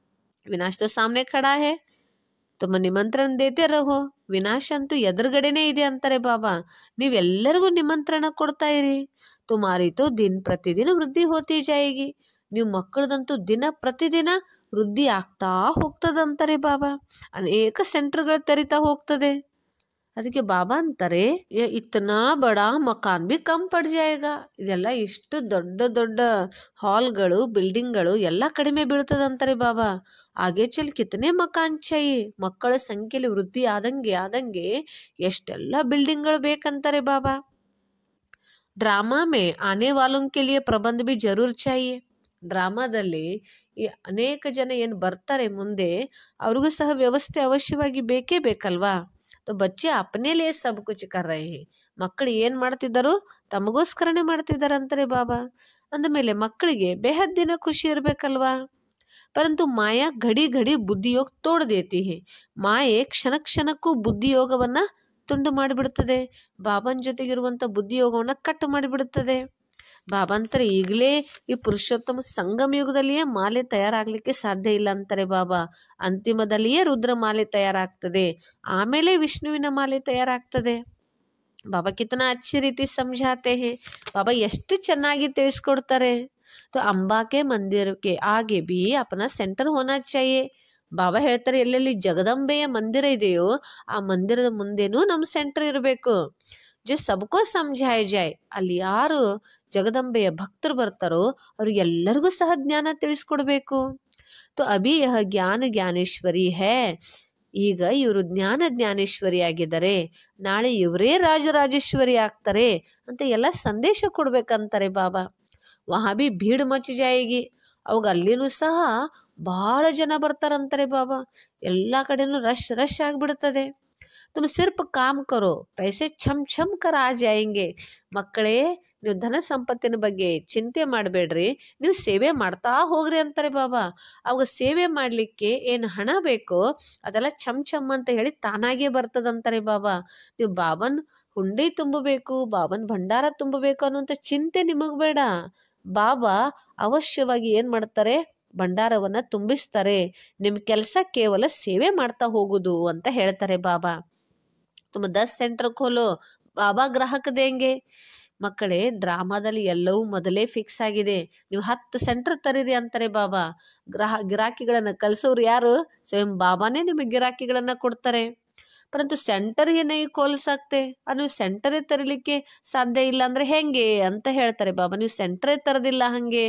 ವಿನಾಶ ತೋ ಸಾಮ್ನೆ ಖಡಾ ಹೇ, ತುಮ ನಿಮಂತ್ರಣ ದೇತೆ ರಹೋ. ವಿನಾಶ ಅಂತೂ ಎದುರುಗಡೆನೇ ಇದೆ ಅಂತಾರೆ ಬಾಬಾ. ನೀವೆಲ್ಲರಿಗೂ ನಿಮಂತ್ರಣ ಕೊಡ್ತಾ ಇರಿ. ತುಮಾರಿ ತೋ ದಿನ ಪ್ರತಿದಿನ ವೃದ್ಧಿ ಹೋತಿ ಜಾಯಿಗಿ. ನೀವು ಮಕ್ಕಳದಂತೂ ದಿನ ಪ್ರತಿದಿನ ವೃದ್ಧಿ ಆಗ್ತಾ ಹೋಗ್ತದಂತಾರೆ ಬಾಬಾ. ಅನೇಕ ಸೆಂಟರ್ಗಳು ತೆರಿತಾ ಹೋಗ್ತದೆ. ಅದಕ್ಕೆ ಬಾಬಾ ಅಂತಾರೆ ಇತ್ತನಾ ಬಡ ಮಕಾನ್ ಬಿ ಕಮ್ ಪಡ್ ಜಾಯೇಗಾ. ಇದೆಲ್ಲ ಇಷ್ಟು ದೊಡ್ಡ ದೊಡ್ಡ ಹಾಲ್ಗಳು, ಬಿಲ್ಡಿಂಗ್ಗಳು ಎಲ್ಲ ಕಡಿಮೆ ಬೀಳ್ತದಂತಾರೆ ಬಾಬಾ. ಆಗೆ ಚಲ್ ಕಿತನೆ ಮಕಾನ್ ಚಾಯಿ. ಮಕ್ಕಳ ಸಂಖ್ಯೆಯಲ್ಲಿ ವೃದ್ಧಿ ಆದಂಗೆ ಆದಂಗೆ ಎಷ್ಟೆಲ್ಲ ಬಿಲ್ಡಿಂಗ್ಗಳು ಬೇಕಂತಾರೆ ಬಾಬಾ. ಡ್ರಾಮಾ ಮೇ ಆನೆ ವಾಲೋಂ ಕೆ ಲಿಯೆ ಪ್ರಬಂಧ ಬಿ ಜರೂರ್ ಚಾಹಿಯೆ. ಡ್ರಾಮಾದಲ್ಲಿ ಈ ಅನೇಕ ಜನ ಏನು ಬರ್ತಾರೆ ಮುಂದೆ ಅವ್ರಿಗೂ ಸಹ ವ್ಯವಸ್ಥೆ ಅವಶ್ಯವಾಗಿ ಬೇಕೇ ಬೇಕಲ್ವಾ. तो बच्चे अपने लिए सब कुछ कर रहे हैं. ಮಕ್ಕಳು ಏನು ಮಾಡ್ತಿದ್ದಾರೋ ತಮಗೋಸ್ಕರನೇ ಮಾಡ್ತಿದ್ದಾರೆ ಅಂತಾರೆ ಬಾಬಾ. ಅಂದಮೇಲೆ ಮಕ್ಕಳಿಗೆ ಬೇಹದ್ದಿನ ಖುಷಿ ಇರಬೇಕಲ್ವಾ. परंतु माया घड़ी घड़ी ಬುದ್ಧಿಯೋಗ ತೋड़ ದೇತಿ ಹೇ. ಮಾಯೆ ಕ್ಷಣ ಕ್ಷಣಕ್ಕೂ ಬುದ್ಧಿಯೋಗವನ್ನ ತುಂಡು ಮಾಡಿಬಿಡುತ್ತದೆ. ಬಾಬನ್ ಜೊತೆಗಿರುವಂಥ ಬುದ್ಧಿಯೋಗವನ್ನು ಕಟ್ ಮಾಡಿಬಿಡುತ್ತದೆ. ಬಾಬಾ ಅಂತಾರೆ ಈಗಲೇ ಈ ಪುರುಷೋತ್ತಮ ಸಂಗಮ ಯುಗದಲ್ಲಿಯೇ ಮಾಲೆ ತಯಾರಾಗಲಿಕ್ಕೆ ಸಾಧ್ಯ ಇಲ್ಲ ಅಂತಾರೆ ಬಾಬಾ. ಅಂತಿಮದಲ್ಲಿಯೇ ರುದ್ರ ಮಾಲೆ ತಯಾರಾಗ್ತದೆ, ಆಮೇಲೆ ವಿಷ್ಣುವಿನ ಮಾಲೆ ತಯಾರಾಗ್ತದೆ. ಬಾಬಾ ಕಿತನಾ ಅಚ್ಚಿ ರೀತಿ ಸಮझाते हैं. ಬಾಬಾ ಎಷ್ಟು ಚೆನ್ನಾಗಿ ತಿಳಿಸ್ಕೊಡ್ತಾರೆ. तो अंबा के मंदिर के आगे भी अपना सेंटर होना चाहिए. ಬಾಬಾ ಹೇಳ್ತಾರೆ ಎಲ್ಲೆಲ್ಲಿ ಜಗದಂಬೆಯ ಮಂದಿರ ಇದೆಯೋ ಆ ಮಂದಿರದ ಮುಂದೆನೂ ನಮ್ಮ ಸೆಂಟರ್ ಇರಬೇಕು. ಜೊ ಸಬ್ಕೋ ಸಮझाए जाए. ಅಲ್ಲಿ ಯಾರು ಜಗದಂಬೆಯ ಭಕ್ತರು ಬರ್ತಾರೋ ಅವ್ರಿಗೆಲ್ಲರಿಗೂ ಸಹ ಜ್ಞಾನ ತಿಳಿಸ್ಕೊಡ್ಬೇಕು. तो अभी यह ज्ञान ज्ञानेश्वरी है. ಈಗ ಇವರು ಜ್ಞಾನ ಜ್ಞಾನೇಶ್ವರಿ ಆಗಿದ್ದಾರೆ, ನಾಳೆ ಇವರೇ ರಾಜರಾಜೇಶ್ವರಿ ಆಗ್ತಾರೆ ಅಂತ ಎಲ್ಲ ಸಂದೇಶ ಕೊಡ್ಬೇಕಂತಾರೆ ಬಾಬಾ. ವಹಾ ಭಿ ಭೀಡ್ ಮಚ್ ಜಾಯೇಗಿ. ಅವಾಗ ಅಲ್ಲಿನೂ ಸಹ ಬಹಳ ಜನ ಬರ್ತಾರಂತಾರೆ ಬಾಬಾ. ಎಲ್ಲ ಕಡೆನೂ ರಶ್ ರಶ್ ಆಗಿಬಿಡ್ತದೆ. ತುಮ್ ಸಿರ್ಫ್ ಕಾಮ್ ಕರೋ, ಪೈಸೆ ಛಮ್ ಛಮ್ ಕರ್ ಆ ಜಾಯಂಗೆ. ಮಕ್ಕಳೇ, ನೀವು ಧನ ಸಂಪತ್ತಿನ ಬಗ್ಗೆ ಚಿಂತೆ ಮಾಡಬೇಡ್ರಿ, ನೀವು ಸೇವೆ ಮಾಡ್ತಾ ಹೋಗ್ರಿ ಅಂತಾರೆ ಬಾಬಾ. ಅವಾಗ ಸೇವೆ ಮಾಡಲಿಕ್ಕೆ ಏನು ಹಣ ಬೇಕೋ ಅದೆಲ್ಲ ಚಮ್ ಚಮ್ ಅಂತ ಹೇಳಿ ತಾನಾಗೇ ಬರ್ತದಂತಾರೆ ಬಾಬಾ. ನೀವು ಬಾಬನ್ ಹುಂಡಿ ತುಂಬಬೇಕು, ಬಾಬನ್ ಭಂಡಾರ ತುಂಬಬೇಕು ಅನ್ನುವಂಥ ಚಿಂತೆ ನಿಮಗೆ ಬೇಡ. ಬಾಬಾ ಅವಶ್ಯವಾಗಿ ಏನು ಮಾಡ್ತಾರೆ, ಭಂಡಾರವನ್ನು ತುಂಬಿಸ್ತಾರೆ. ನಿಮ್ಮ ಕೆಲಸ ಕೇವಲ ಸೇವೆ ಮಾಡ್ತಾ ಹೋಗುದು ಅಂತ ಹೇಳ್ತಾರೆ ಬಾಬಾ. ತುಮ ದಸ್ ಸೆಂಟರ್ ಖೋಲೋ, ಬಾಬಾ ಗ್ರಾಹಕ ದೇಂಗೆ. ಮಕ್ಕಳೇ, ಡ್ರಾಮಾದಲ್ಲಿ ಎಲ್ಲವೂ ಮೊದಲೇ ಫಿಕ್ಸ್ ಆಗಿದೆ. ನೀವು ಹತ್ತು ಸೆಂಟರ್ ತರೀರಿ ಅಂತಾರೆ ಬಾಬಾ. ಗ್ರಾಹ ಗಿರಾಕಿಗಳನ್ನು ಕಲಿಸೋರು ಯಾರು? ಸ್ವಯಂ ಬಾಬಾನೇ ನಿಮಗೆ ಗಿರಾಕಿಗಳನ್ನು ಕೊಡ್ತಾರೆ. ಪರಂತು ಸೆಂಟರ್ ಏನೇ ಖೋಲ್ ಸಕ್ತೆ, ಅದು ನೀವು ಸೆಂಟರೇ ತರಲಿಕ್ಕೆ ಸಾಧ್ಯ ಇಲ್ಲ ಅಂದರೆ ಹೆಂಗೆ ಅಂತ ಹೇಳ್ತಾರೆ ಬಾಬಾ. ನೀವು ಸೆಂಟರೇ ತರದಿಲ್ಲ ಹಾಗೆ.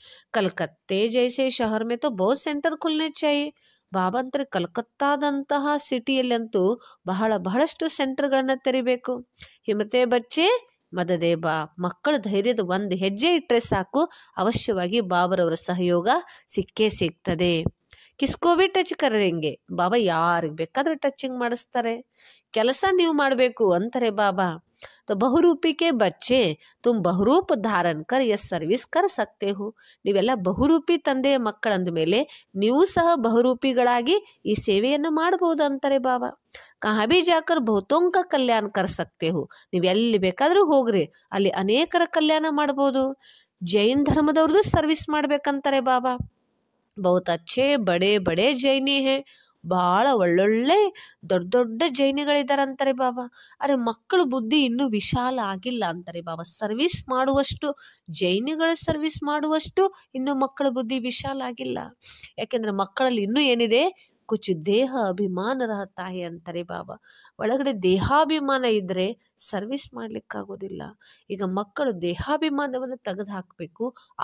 ಕಲ್ಕತ್ತೆ ಜೈಸೆ ಶಹರ್ ಮೇ ತೋ ಬಹುತ್ ಸೆಂಟರ್ ಖುಲ್ನೆ ಚಾಹಿಯೆ. ಬಾಬಾ ಅಂತಾರೆ ಕಲ್ಕತ್ತಾದಂತಹ ಸಿಟಿಯಲ್ಲಂತೂ ಬಹಳ ಬಹಳಷ್ಟು ಸೆಂಟರ್ಗಳನ್ನು ತೆರಿಬೇಕು. ಹಿಮತೆ ಬಚ್ಚೆ ಮದದೇ ಬಾ. ಮಕ್ಕಳ ಧೈರ್ಯದ ಒಂದು ಹೆಜ್ಜೆ ಇಟ್ಟರೆ ಸಾಕು, ಅವಶ್ಯವಾಗಿ ಬಾಬರವರ ಸಹಯೋಗ ಸಿಕ್ಕೇ ಸಿಗ್ತದೆ. ಕಿಸ್ಕೋ ಬಿ ಟಚ್ ಕರೆಂಗೆ. ಬಾಬಾ ಯಾರಿಗೆ ಬೇಕಾದ್ರೆ ಟಚಿಂಗ್ ಮಾಡಿಸ್ತಾರೆ. ಕೆಲಸ ನೀವು ಮಾಡಬೇಕು ಅಂತಾರೆ ಬಾಬಾ. तो ಬಹುರೂಪಿ ಕೆ ಬಚ್ಚೆ ತುಮ್ ಬಹುರೂಪ ಧಾರನ್ ಕರ್ ಯಸ್ ಸರ್ವಿಸ್ ಕರ್ ಸಕ್ತೆ ಹೋ. ನೀವೆಲ್ಲ ಬಹುರೂಪಿ ತಂದೆಯ ಮಕ್ಕಳಂದ ಮೇಲೆ ನೀವು ಸಹ ಬಹುರೂಪಿಗಳಾಗಿ ಈ ಸೇವೆಯನ್ನು ಮಾಡಬಹುದು ಅಂತಾರೆ ಬಾಬಾ. ಕಹಾ ಭಿ ಜಾಕರ್ ಬಹುತೋಂಕ ಕಲ್ಯಾಣ ಕರ್ ಸಕ್ತೆ ಹೋ. ನೀವು ಎಲ್ಲಿ ಬೇಕಾದರೂ ಹೋಗ್ರಿ, ಅಲ್ಲಿ ಅನೇಕರ ಕಲ್ಯಾಣ ಮಾಡ್ಬೋದು. ಜೈನ್ ಧರ್ಮದವ್ರದ್ದು ಸರ್ವಿಸ್ ಮಾಡ್ಬೇಕಂತಾರೆ ಬಾಬಾ. ಬಹುತ್ ಅಚ್ಚೆ ಬಡೆ ಬಡೆ ಜೈನಿ ಹೇ. ಭಾಳ ಒಳ್ಳೊಳ್ಳೆ ದೊಡ್ಡ ದೊಡ್ಡ ಜೈನಿಗಳಿದ್ದಾರಂತಾರೆ ಬಾಬಾ. ಅರೆ ಮಕ್ಕಳ ಬುದ್ಧಿ ಇನ್ನೂ ವಿಶಾಲ ಆಗಿಲ್ಲ ಅಂತಾರೆ ಬಾಬಾ. ಸರ್ವಿಸ್ ಮಾಡುವಷ್ಟು, ಜೈನಿಗಳ ಸರ್ವಿಸ್ ಮಾಡುವಷ್ಟು ಇನ್ನೂ ಮಕ್ಕಳ ಬುದ್ಧಿ ವಿಶಾಲ ಆಗಿಲ್ಲ. ಯಾಕೆಂದರೆ ಮಕ್ಕಳಲ್ಲಿ ಇನ್ನೂ ಏನಿದೆ, ಕುಚ್ ದೇಹ ಅಭಿಮಾನ ರಹತಾಹೆ ಅಂತಾರೆ ಬಾಬಾ. ಒಳಗಡೆ ದೇಹಾಭಿಮಾನ ಇದ್ದರೆ ಸರ್ವಿಸ್ ಮಾಡಲಿಕ್ಕಾಗೋದಿಲ್ಲ. ಈಗ ಮಕ್ಕಳು ದೇಹಾಭಿಮಾನವನ್ನು ತೆಗೆದು ಹಾಕಬೇಕು,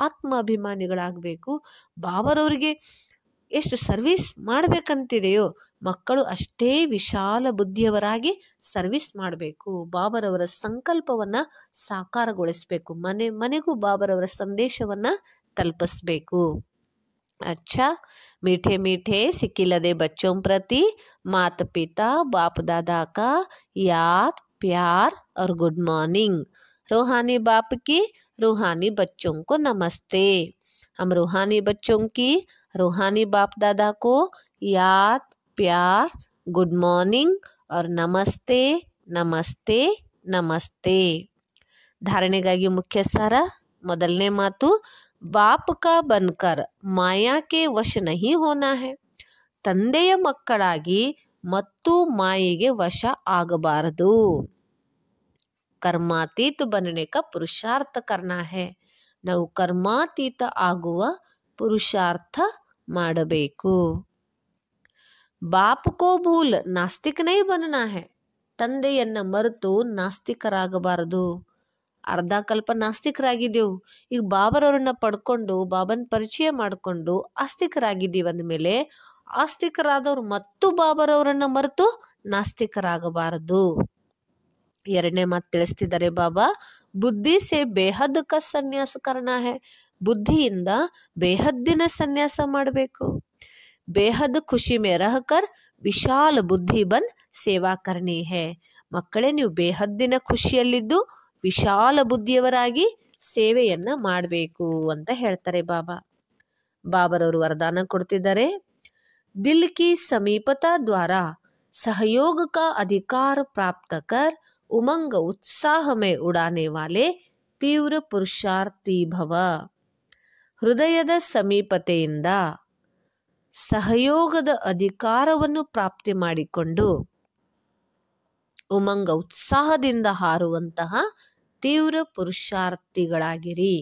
ಆತ್ಮಾಭಿಮಾನಿಗಳಾಗಬೇಕು. ಬಾಬರವರಿಗೆ ಎಷ್ಟು ಸರ್ವಿಸ್ ಮಾಡಬೇಕಂತಿದೆಯೋ ಮಕ್ಕಳು ಅಷ್ಟೇ ವಿಶಾಲ ಬುದ್ಧಿಯವರಾಗಿ ಸರ್ವಿಸ್ ಮಾಡಬೇಕು. ಬಾಬರವರ ಸಂಕಲ್ಪವನ್ನು ಸಾಕಾರಗೊಳಿಸಬೇಕು. ಮನೆ ಮನೆಗೂ ಬಾಬರವರ ಸಂದೇಶವನ್ನು ತಲುಪಿಸಬೇಕು. अच्छा, मीठे मीठे सिकिलदे बच्चों प्रति माता पिता बाप दादा का याद प्यार और गुड मॉर्निंग. रूहानी बाप की रूहानी बच्चों को नमस्ते. हम रूहानी बच्चों की रूहानी बाप दादा को याद प्यार गुड मॉर्निंग और नमस्ते नमस्ते नमस्ते. ಧಾರಣೆಗಾಗಿ ಮುಖ್ಯ ಸಾರ. ಮೊದಲನೇ ಮಾತು, ಬಾಪ್ ಕಾ ಬನ್ಕರ್ ಮಾಯಾ ಕೆ ವಶ ನಹಿ ಹೋನಾ ಹೈ. ತಂದೆಯ ಮಕ್ಕಳಾಗಿ ಮತ್ತು ಮಾಯೆಗೆ ವಶ ಆಗಬಾರದು. ಕರ್ಮಾತೀತ ಬನನೆ ಕಾ ಪುರುಷಾರ್ಥ ಕರ್ನಾ ಹೈ. ನಾವು ಕರ್ಮಾತೀತ ಆಗುವ ಪುರುಷಾರ್ಥ ಮಾಡಬೇಕು. ಬಾಪ್ ಕೋ ಭೂಲ್ ನಾಸ್ತಿಕ ನೈ ಬನನಾ ಹೈ. ತಂದೆಯನ್ನು ಮರೆತು ನಾಸ್ತಿಕರಾಗಬಾರದು. ಅರ್ಧ ಕಲ್ಪ ನಾಸ್ತಿಕರಾಗಿದ್ದೆವು, ಈಗ ಬಾಬರವ್ರನ್ನ ಪಡ್ಕೊಂಡು ಬಾಬನ್ ಪರಿಚಯ ಮಾಡಿಕೊಂಡು ಆಸ್ತಿಕರಾಗಿದ್ದೀವಿ ಅಂದಮೇಲೆ ಆಸ್ತಿಕರಾದವ್ರು ಮತ್ತು ಬಾಬರವರನ್ನ ಮರೆತು ನಾಸ್ತಿಕರಾಗಬಾರದು. ಎರಡನೇ ಮಾತು ತಿಳಿಸ್ತಿದ್ದಾರೆ ಬಾಬಾ, ಬುದ್ಧಿ ಸೆ ಬೇಹದ್ ಕ ಸನ್ಯಾಸ ಕರ್ನಾ ಹೈ. ಬುದ್ಧಿಯಿಂದ ಬೇಹದ್ದಿನ ಸನ್ಯಾಸ ಮಾಡಬೇಕು. ಬೇಹದ್ ಖುಷಿ ಮೇ ರಹಕರ್ ವಿಶಾಲ ಬುದ್ಧಿ ಬನ್ ಸೇವಾ ಕರ್ನಿ ಹೈ. ಮಕ್ಕಳೇ, ನೀವು ಬೇಹದ್ದಿನ ಖುಷಿಯಲ್ಲಿದ್ದು ವಿಶಾಲ ಬುದ್ಧಿಯವರಾಗಿ ಸೇವೆಯನ್ನು ಮಾಡಬೇಕು ಅಂತ ಹೇಳ್ತಾರೆ ಬಾಬಾ. ಬಾಬರವರು ವರದಾನ ಕೊಡ್ತಿದ್ದಾರೆ. ದಿಲ್ ಕಿ ಸಮೀಪತಾ ದ್ವಾರ सहयोग का अधिकार प्राप्त कर उमंग उत्साह में उड़ाने वाले ತೀವ್ರ ಪುರುಷಾರ್ಥಿ ಭವ. ಹೃದಯದ ಸಮೀಪತೆಯಿಂದ ಸಹಯೋಗದ ಅಧಿಕಾರವನ್ನು ಪ್ರಾಪ್ತಿ ಮಾಡಿಕೊಂಡು ಉಮಂಗ ಉತ್ಸಾಹದಿಂದ ಹಾರುವಂತಹ ತೀವ್ರ ಪುರುಷಾರ್ಥಿಗಳಾಗಿರಿ.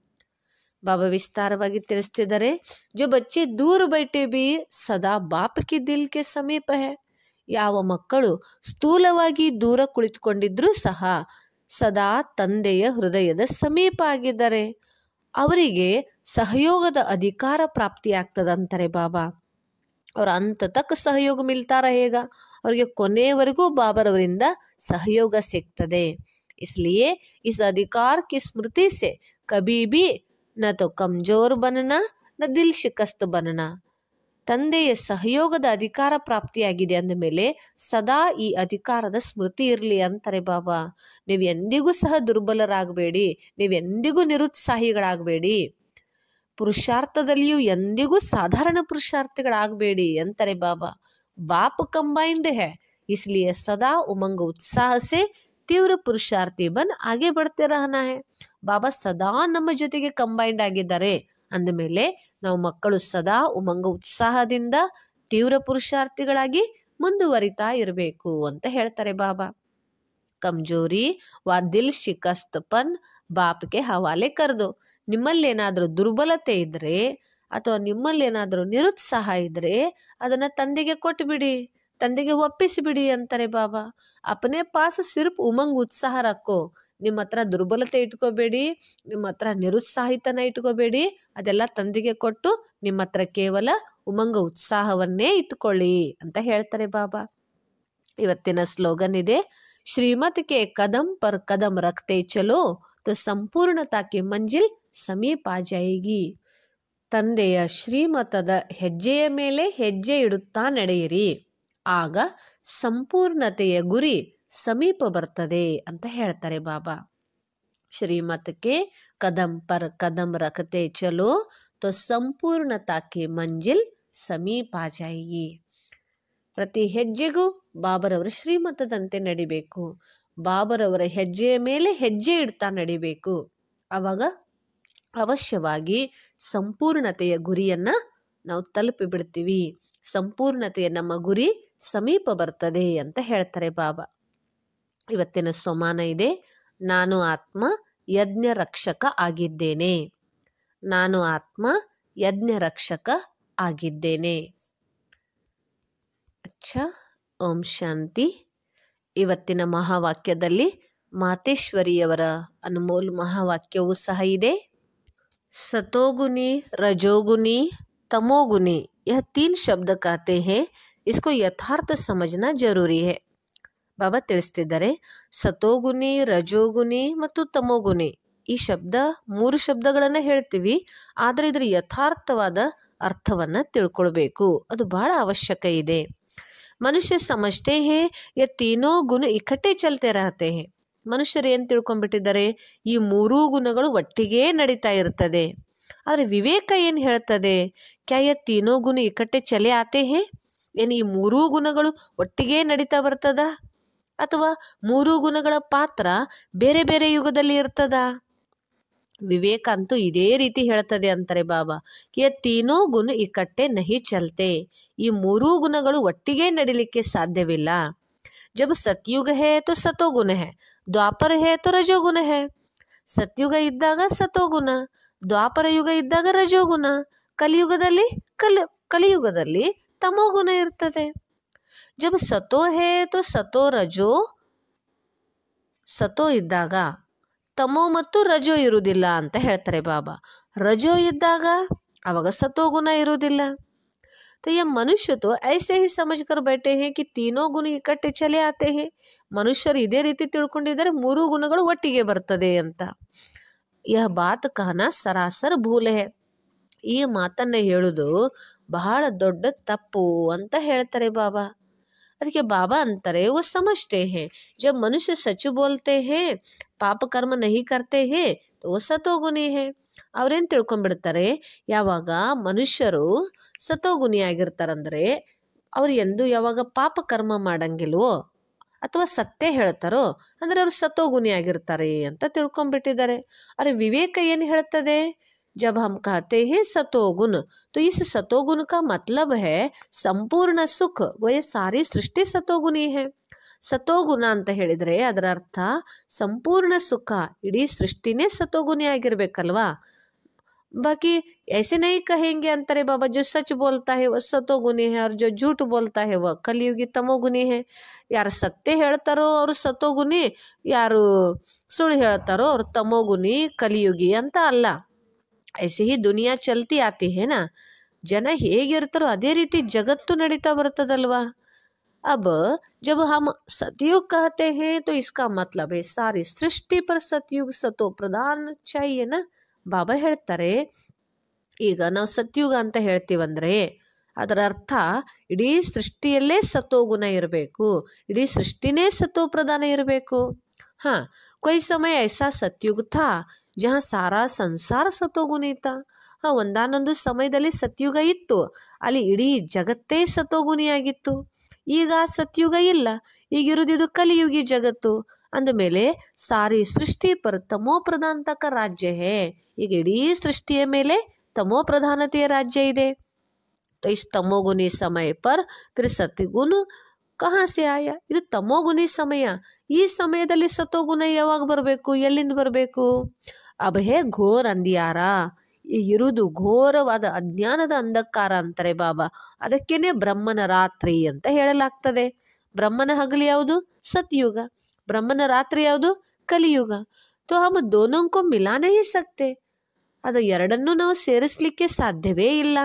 बाबा विस्तारವಾಗಿ ತಿಳಿಸ್ತಿದ್ದಾರೆ. जो बच्चे दूर बैठे भी सदा बाप की दिल के समीप है. ಯಾವ ಮಕ್ಕಳು ಸ್ಥೂಲವಾಗಿ ದೂರ ಕುಳಿತುಕೊಂಡಿದ್ರೂ ಸಹ ಸದಾ ತಂದೆಯ ಹೃದಯದ ಸಮೀಪ ಆಗಿದ್ದಾರೆ, ಅವರಿಗೆ ಸಹಯೋಗದ ಅಧಿಕಾರ ಪ್ರಾಪ್ತಿಯಾಗ್ತದಂತಾರೆ ಬಾಬಾ. और अंत तक सहयोग मिलता रहेगा. ಅವರಿಗೆ ಕೊನೆಯವರೆಗೂ ಬಾಬರವರಿಂದ ಸಹಯೋಗ ಸಿಗ್ತದೆ. इसलिए इस अधिकार की स्मृति से कभी भी न तो कमजोर बनना न दिल शिकस्त बनना. ತಂದೆಯ ಸಹಯೋಗದ ಅಧಿಕಾರ ಪ್ರಾಪ್ತಿಯಾಗಿದೆ ಅಂದಮೇಲೆ ಸದಾ ಈ ಅಧಿಕಾರದ ಸ್ಮೃತಿ ಇರಲಿ ಅಂತಾರೆ ಬಾಬಾ. ನೀವು ಎಂದಿಗೂ ಸಹ ದುರ್ಬಲರಾಗಬೇಡಿ, ನೀವೆಂದಿಗೂ ನಿರುತ್ಸಾಹಿಗಳಾಗಬೇಡಿ, ಪುರುಷಾರ್ಥದಲ್ಲಿಯೂ ಎಂದಿಗೂ ಸಾಧಾರಣ ಪುರುಷಾರ್ಥಿಗಳಾಗಬೇಡಿ ಅಂತಾರೆ ಬಾಬಾ. ಬಾಪ್ ಕಂಬೈನ್ಡ್ है, इसलिए सदा उमंग उत्साह से ತೀವ್ರ ಪುರುಷಾರ್ಥಿ ಬನ್ ಆಗೆ ಬಡ್ತೆ ರಹನಾ है. ಬಾಬಾ ಸದಾ ನಮ್ಮ ಜೊತೆಗೆ ಕಂಬೈನ್ಡ್ ಆಗಿದ್ದಾರೆ ಅಂದಮೇಲೆ ನಾವು ಮಕ್ಕಳು ಸದಾ ಉಮಂಗ ಉತ್ಸಾಹದಿಂದ ತೀವ್ರ ಪುರುಷಾರ್ಥಿಗಳಾಗಿ ಮುಂದುವರಿತಾ ಇರಬೇಕು ಅಂತ ಹೇಳ್ತಾರೆ ಬಾಬಾ. ಕಮ್ಜೋರಿ ವಾ ದಿಲ್ ಶಿಕಸ್ತಪನ್ ಬಾಪ್ಗೆ ಹವಾಲೆ ಕರ್ದು. ನಿಮ್ಮಲ್ಲೇನಾದರೂ ದುರ್ಬಲತೆ ಇದ್ರೆ ಅಥವಾ ನಿಮ್ಮಲ್ಲೇನಾದರೂ ನಿರುತ್ಸಾಹ ಇದ್ರೆ ಅದನ್ನ ತಂದೆಗೆ ಕೊಟ್ಟುಬಿಡಿ, ತಂದೆಗೆ ಒಪ್ಪಿಸಿಬಿಡಿ ಅಂತಾರೆ ಬಾಬಾ. ಅಪನೆ ಪಾಸ್ ಸಿರ್ಫ್ ಉಮಂಗ್ ಉತ್ಸಾಹ ರಕ್ಕೋ. ನಿಮ್ಮ ಹತ್ರ ದುರ್ಬಲತೆ ಇಟ್ಕೋಬೇಡಿ, ನಿಮ್ಮ ಹತ್ರ ನಿರುತ್ಸಾಹಿತನ ಇಟ್ಕೋಬೇಡಿ, ಅದೆಲ್ಲ ತಂದೆಗೆ ಕೊಟ್ಟು ನಿಮ್ಮ ಹತ್ರ ಕೇವಲ ಉಮಂಗ ಉತ್ಸಾಹವನ್ನೇ ಇಟ್ಕೊಳ್ಳಿ ಅಂತ ಹೇಳ್ತಾರೆ ಬಾಬಾ. ಇವತ್ತಿನ ಸ್ಲೋಗನ್ ಇದೆ, ಶ್ರೀಮತ್ ಕೆ ಕದಂ ಪರ್ ಕದಂ ರಖ್ತೆ ಚಲೋ ತೋ ಸಂಪೂರ್ಣತಾ ಕಿ ಮಂಜಿಲ್ ಸಮೀಪ ಆ ಜಾಯೇಗಿ. ತಂದೆಯ ಶ್ರೀಮತದ ಹೆಜ್ಜೆಯ ಮೇಲೆ ಹೆಜ್ಜೆ ಇಡುತ್ತಾ ನಡೆಯಿರಿ, ಆಗ ಸಂಪೂರ್ಣತೆಯ ಗುರಿ ಸಮೀಪ ಬರ್ತದೆ ಅಂತ ಹೇಳ್ತಾರೆ ಬಾಬಾ. ಶ್ರೀಮತಕ್ಕೆ ಕದಂ ಪರ್ ಕದಂ ರಖತೆ ಚಲೋ ತೋ ಸಂಪೂರ್ಣತಾ ಕಿ ಮಂಜಿಲ್ ಸಮೀಪ ಆ ಜಾಯೇಗಿ. ಪ್ರತಿ ಹೆಜ್ಜೆಗೂ ಬಾಬರವರ ಶ್ರೀಮತದಂತೆ ನಡಿಬೇಕು, ಬಾಬರವರ ಹೆಜ್ಜೆಯ ಮೇಲೆ ಹೆಜ್ಜೆ ಇಡ್ತಾ ನಡಿಬೇಕು. ಆವಾಗ ಅವಶ್ಯವಾಗಿ ಸಂಪೂರ್ಣತೆಯ ಗುರಿಯನ್ನ ನಾವು ತಲುಪಿ ಬಿಡ್ತೀವಿ, ಸಂಪೂರ್ಣತೆಯ ನಮ್ಮ ಗುರಿ ಸಮೀಪ ಬರ್ತದೆ ಅಂತ ಹೇಳ್ತಾರೆ ಬಾಬಾ. ಇವತ್ತಿನ ಸೋಮಾನ ಇದೆ, ನಾನು ಆತ್ಮ ಯಜ್ಞ ರಕ್ಷಕ ಆಗಿದ್ದೇನೆ. ನಾನು ಆತ್ಮ ಯಜ್ಞ ರಕ್ಷಕ ಆಗಿದ್ದೇನೆ. ಅಚ್ಚಾ, ಓಂ ಶಾಂತಿ. ಇವತ್ತಿನ ಮಹಾವಾಕ್ಯದಲ್ಲಿ ಮಾತೇಶ್ವರಿಯವರ ಅನುಮೋಲ್ ಮಹಾವಾಕ್ಯವೂ ಸಹ ಇದೆ. सतोगुनी, रजोगुनी, तमोगुनी, यह तीन शब्द कहते हैं, इसको यथार्थ समझना जरूरी है. ಬಾಬಾ ತಿಳಿಸ್ತಿದ್ದಾರೆ, ಸತೋಗುಣಿ, ರಜೋಗುಣಿ ಮತ್ತು ತಮೋಗುಣಿ ಈ ಶಬ್ದ ಮೂರು ಶಬ್ದಗಳನ್ನ ಹೇಳ್ತೀವಿ, ಆದರೆ ಇದರ ಯಥಾರ್ಥವಾದ ಅರ್ಥವನ್ನ ತಿಳ್ಕೊಳ್ಬೇಕು, ಅದು ಬಹಳ ಅವಶ್ಯಕ ಇದೆ. ಮನುಷ್ಯ ಸಮಜ್ತೆ ಹೇ ಯ ತೀನೋ ಗುಣ ಇಕಟ್ಟೆ ಚಲ್ತೆ ರಹತೆ ಹೇ. ಮನುಷ್ಯರು ಏನು ತಿಳ್ಕೊಂಡ್ಬಿಟ್ಟಿದ್ದಾರೆ, ಈ ಮೂರೂ ಗುಣಗಳು ಒಟ್ಟಿಗೆ ನಡೀತಾ ಇರ್ತದೆ. ಆದರೆ ವಿವೇಕ ಏನು ಹೇಳ್ತದೆ, ಕ್ಯಾ ಯ ತೀನೋ ಗುಣ ಇಕಟ್ಟೆ ಚಲೆ ಆತೆ ಹೇ, ಏನು ಈ ಮೂರೂ ಗುಣಗಳು ಒಟ್ಟಿಗೆ ನಡೀತಾ ಬರ್ತದ, ಅಥವಾ ಮೂರೂ ಗುಣಗಳ ಪಾತ್ರ ಬೇರೆ ಬೇರೆ ಯುಗದಲ್ಲಿ ಇರ್ತದ? ವಿವೇಕ ಅಂತೂ ಇದೇ ರೀತಿ ಹೇಳ್ತದೆ ಅಂತಾರೆ ಬಾಬಾ, ಯ ತೀನೋ ಗುಣ ಇಕಟ್ಟೆ ನಹಿ ಚಲ್ತೆ. ಈ ಮೂರೂ ಗುಣಗಳು ಒಟ್ಟಿಗೆ ನಡಿಲಿಕ್ಕೆ ಸಾಧ್ಯವಿಲ್ಲ. जब सतयुग है तो सतोगुण है, ದ್ವಾಪರ है तो ರಜೋಗುಣ है. ಸತ್ಯುಗ ಇದ್ದಾಗ ಸತೋಗುಣ, ದ್ವಾಪರ ಯುಗ ಇದ್ದಾಗ ರಜೋಗುಣ, ಕಲಿಯುಗದಲ್ಲಿ ಕಲಿ ಕಲಿಯುಗದಲ್ಲಿ ತಮೋಗುಣ ಇರ್ತದೆ. जब सतो है तो सतो ರಜೋ, ಸತೋ ಇದ್ದಾಗ ತಮೋ ಮತ್ತು ರಜೋ ಇರುವುದಿಲ್ಲ ಅಂತ ಹೇಳ್ತಾರೆ ಬಾಬಾ. ರಜೋ ಇದ್ದಾಗ ಅವಾಗ ಸತೋಗುಣ ಇರುವುದಿಲ್ಲ. तो ये मनुष्य तो ऐसे ही समझ कर बैठे हैं कि तीनों गुण इकट्ठे चले आते हैं. ಮನುಷ್ಯರು ಇದೇ ರೀತಿ ತಿಳ್ಕೊಂಡಿದ್ದಾರೆ ಮೂರು ಗುಣಗಳು ಒಟ್ಟಿಗೆ ಬರ್ತದೆ ಅಂತ. यह बात कहना सरासर भूल है. ಈ ಮಾತನ್ನ ಹೇಳುವುದು ಬಹಳ ದೊಡ್ಡ ತಪ್ಪು ಅಂತ ಹೇಳ್ತಾರೆ ಬಾಬಾ. ಅದಕ್ಕೆ ಬಾಬಾ ಅಂತಾರೆ, वो समझते हैं जब मनुष्य सच बोलते हैं, पाप कर्म नहीं करते हैं, वो ಸತೋಗುಣಿ ಹೇ. ಅವ್ರೇನು ತಿಳ್ಕೊಂಡ್ಬಿಡ್ತಾರೆ, ಯಾವಾಗ ಮನುಷ್ಯರು ಸತೋಗುಣಿಯಾಗಿರ್ತಾರಂದ್ರೆ ಅವ್ರು ಎಂದು ಯಾವಾಗ ಪಾಪ ಕರ್ಮ ಮಾಡಂಗಿಲ್ವೋ ಅಥವಾ ಸತ್ಯ ಹೇಳ್ತಾರೋ ಅಂದರೆ ಅವರು ಸತೋಗುಣಿಯಾಗಿರ್ತಾರೆ ಅಂತ ತಿಳ್ಕೊಂಡ್ಬಿಟ್ಟಿದ್ದಾರೆ. ಅರೆ ವಿವೇಕ ಏನು ಹೇಳ್ತದೆ, जब हम कहते हैं सतोगुण तो इस सतोगुण का मतलब है संपूर्ण सुख. वो ये सारी सृष्टि सतोगुणी है. ಸತೋಗುಣ ಅಂತ ಹೇಳಿದರೆ ಅದರ ಅರ್ಥ ಸಂಪೂರ್ಣ ಸುಖ, ಇಡೀ ಸೃಷ್ಟಿನೇ ಸತೋಗುಣಿ ಆಗಿರ್ಬೇಕಲ್ವಾ. बाकी ऐसे नहीं कहेंगे अंतरे बाबा जो सच बोलता है वह सतोगुणी है और जो झूठ बोलता है वह कलियुगी तमोगुणी है. ಯಾರು ಸತ್ಯ ಹೇಳ್ತಾರೋ ಅವರು ಸತೋಗುಣಿ, ಯಾರು ಸುಳ್ಳು ಹೇಳ್ತಾರೋ ಅವರು ತಮೋಗುಣಿ ಕಲಿಯುಗಿ ಅಂತ ಅಲ್ಲ. ऐसे ही दुनिया चलती आती है ना. जन ಹೇಗಿರ್ತಾರೋ ಅದೇ ರೀತಿ ಜಗತ್ತು ನಡೀತಾ ಬರ್ತದಲ್ವಾ. अब जब हम सतयुग कहते हैं तो इसका मतलब है सारी सृष्टि पर सतयुग सतो प्रधान चाहिए ना. ಬಾಬಾ ಹೇಳ್ತಾರೆ, ಈಗ ನಾವು ಸತ್ಯುಗ ಅಂತ ಹೇಳ್ತೀವಂದ್ರೆ ಅದರ ಅರ್ಥ ಇಡೀ ಸೃಷ್ಟಿಯಲ್ಲೇ ಸತೋಗುಣ ಇರಬೇಕು, ಇಡೀ ಸೃಷ್ಟಿನೇ ಸತೋ ಪ್ರಧಾನ ಇರಬೇಕು. ಹಾಂ, कोई समय ऐसा सतयुग था जहाँ सारा संसार सतोಗುಣಿ था. ಹಾಂ, ಒಂದಾನೊಂದು ಸಮಯದಲ್ಲಿ ಸತ್ಯುಗ ಇತ್ತು, ಅಲ್ಲಿ ಇಡೀ ಜಗತ್ತೇ ಸತೋಗುಣಿಯಾಗಿತ್ತು. ಈಗ ಸತ್ಯುಗ ಇಲ್ಲ, ಈಗಿರುವುದು ಕಲಿಯುಗಿ ಜಗತ್ತು. ಅಂದಮೇಲೆ ಸಾರಿ ಸೃಷ್ಟಿ ಪರ ತಮೋ ಪ್ರಧಾನ ತಕ್ಕ ರಾಜ್ಯ ಹೇ. ಈಗ ಇಡೀ ಸೃಷ್ಟಿಯ ಮೇಲೆ ತಮೋ ಪ್ರಧಾನತೆಯ ರಾಜ್ಯ ಇದೆ. तो इस तमोगुनी समय पर फिर सतगुण कहाँ से आया? ಇದು ತಮೋಗುಣಿ ಸಮಯ. ಈ ಸಮಯದಲ್ಲಿ ಸತೋಗುಣ ಯಾವಾಗ ಬರಬೇಕು, ಎಲ್ಲಿಂದ ಬರಬೇಕು? ಅಬ್ ಹೇ ಘೋರ ಅಂಧಿಯಾರ. ಇರುವುದು ಘೋರವಾದ ಅಜ್ಞಾನದ ಅಂಧಕಾರ ಅಂತಾರೆ ಬಾಬಾ. ಅದಕ್ಕೇನೆ ಬ್ರಹ್ಮನ ರಾತ್ರಿ ಅಂತ ಹೇಳಲಾಗ್ತದೆ. ಬ್ರಹ್ಮನ ಹಗಲು ಯಾವುದು? ಸತ್ಯುಗ. ಬ್ರಹ್ಮನ ರಾತ್ರಿ ಯಾವುದು? ಕಲಿಯುಗ. तो हम दोनों को मिला नहीं सकते. ಅದು ಎರಡನ್ನೂ ನಾವು ಸೇರಿಸಲಿಕ್ಕೆ ಸಾಧ್ಯವೇ ಇಲ್ಲ.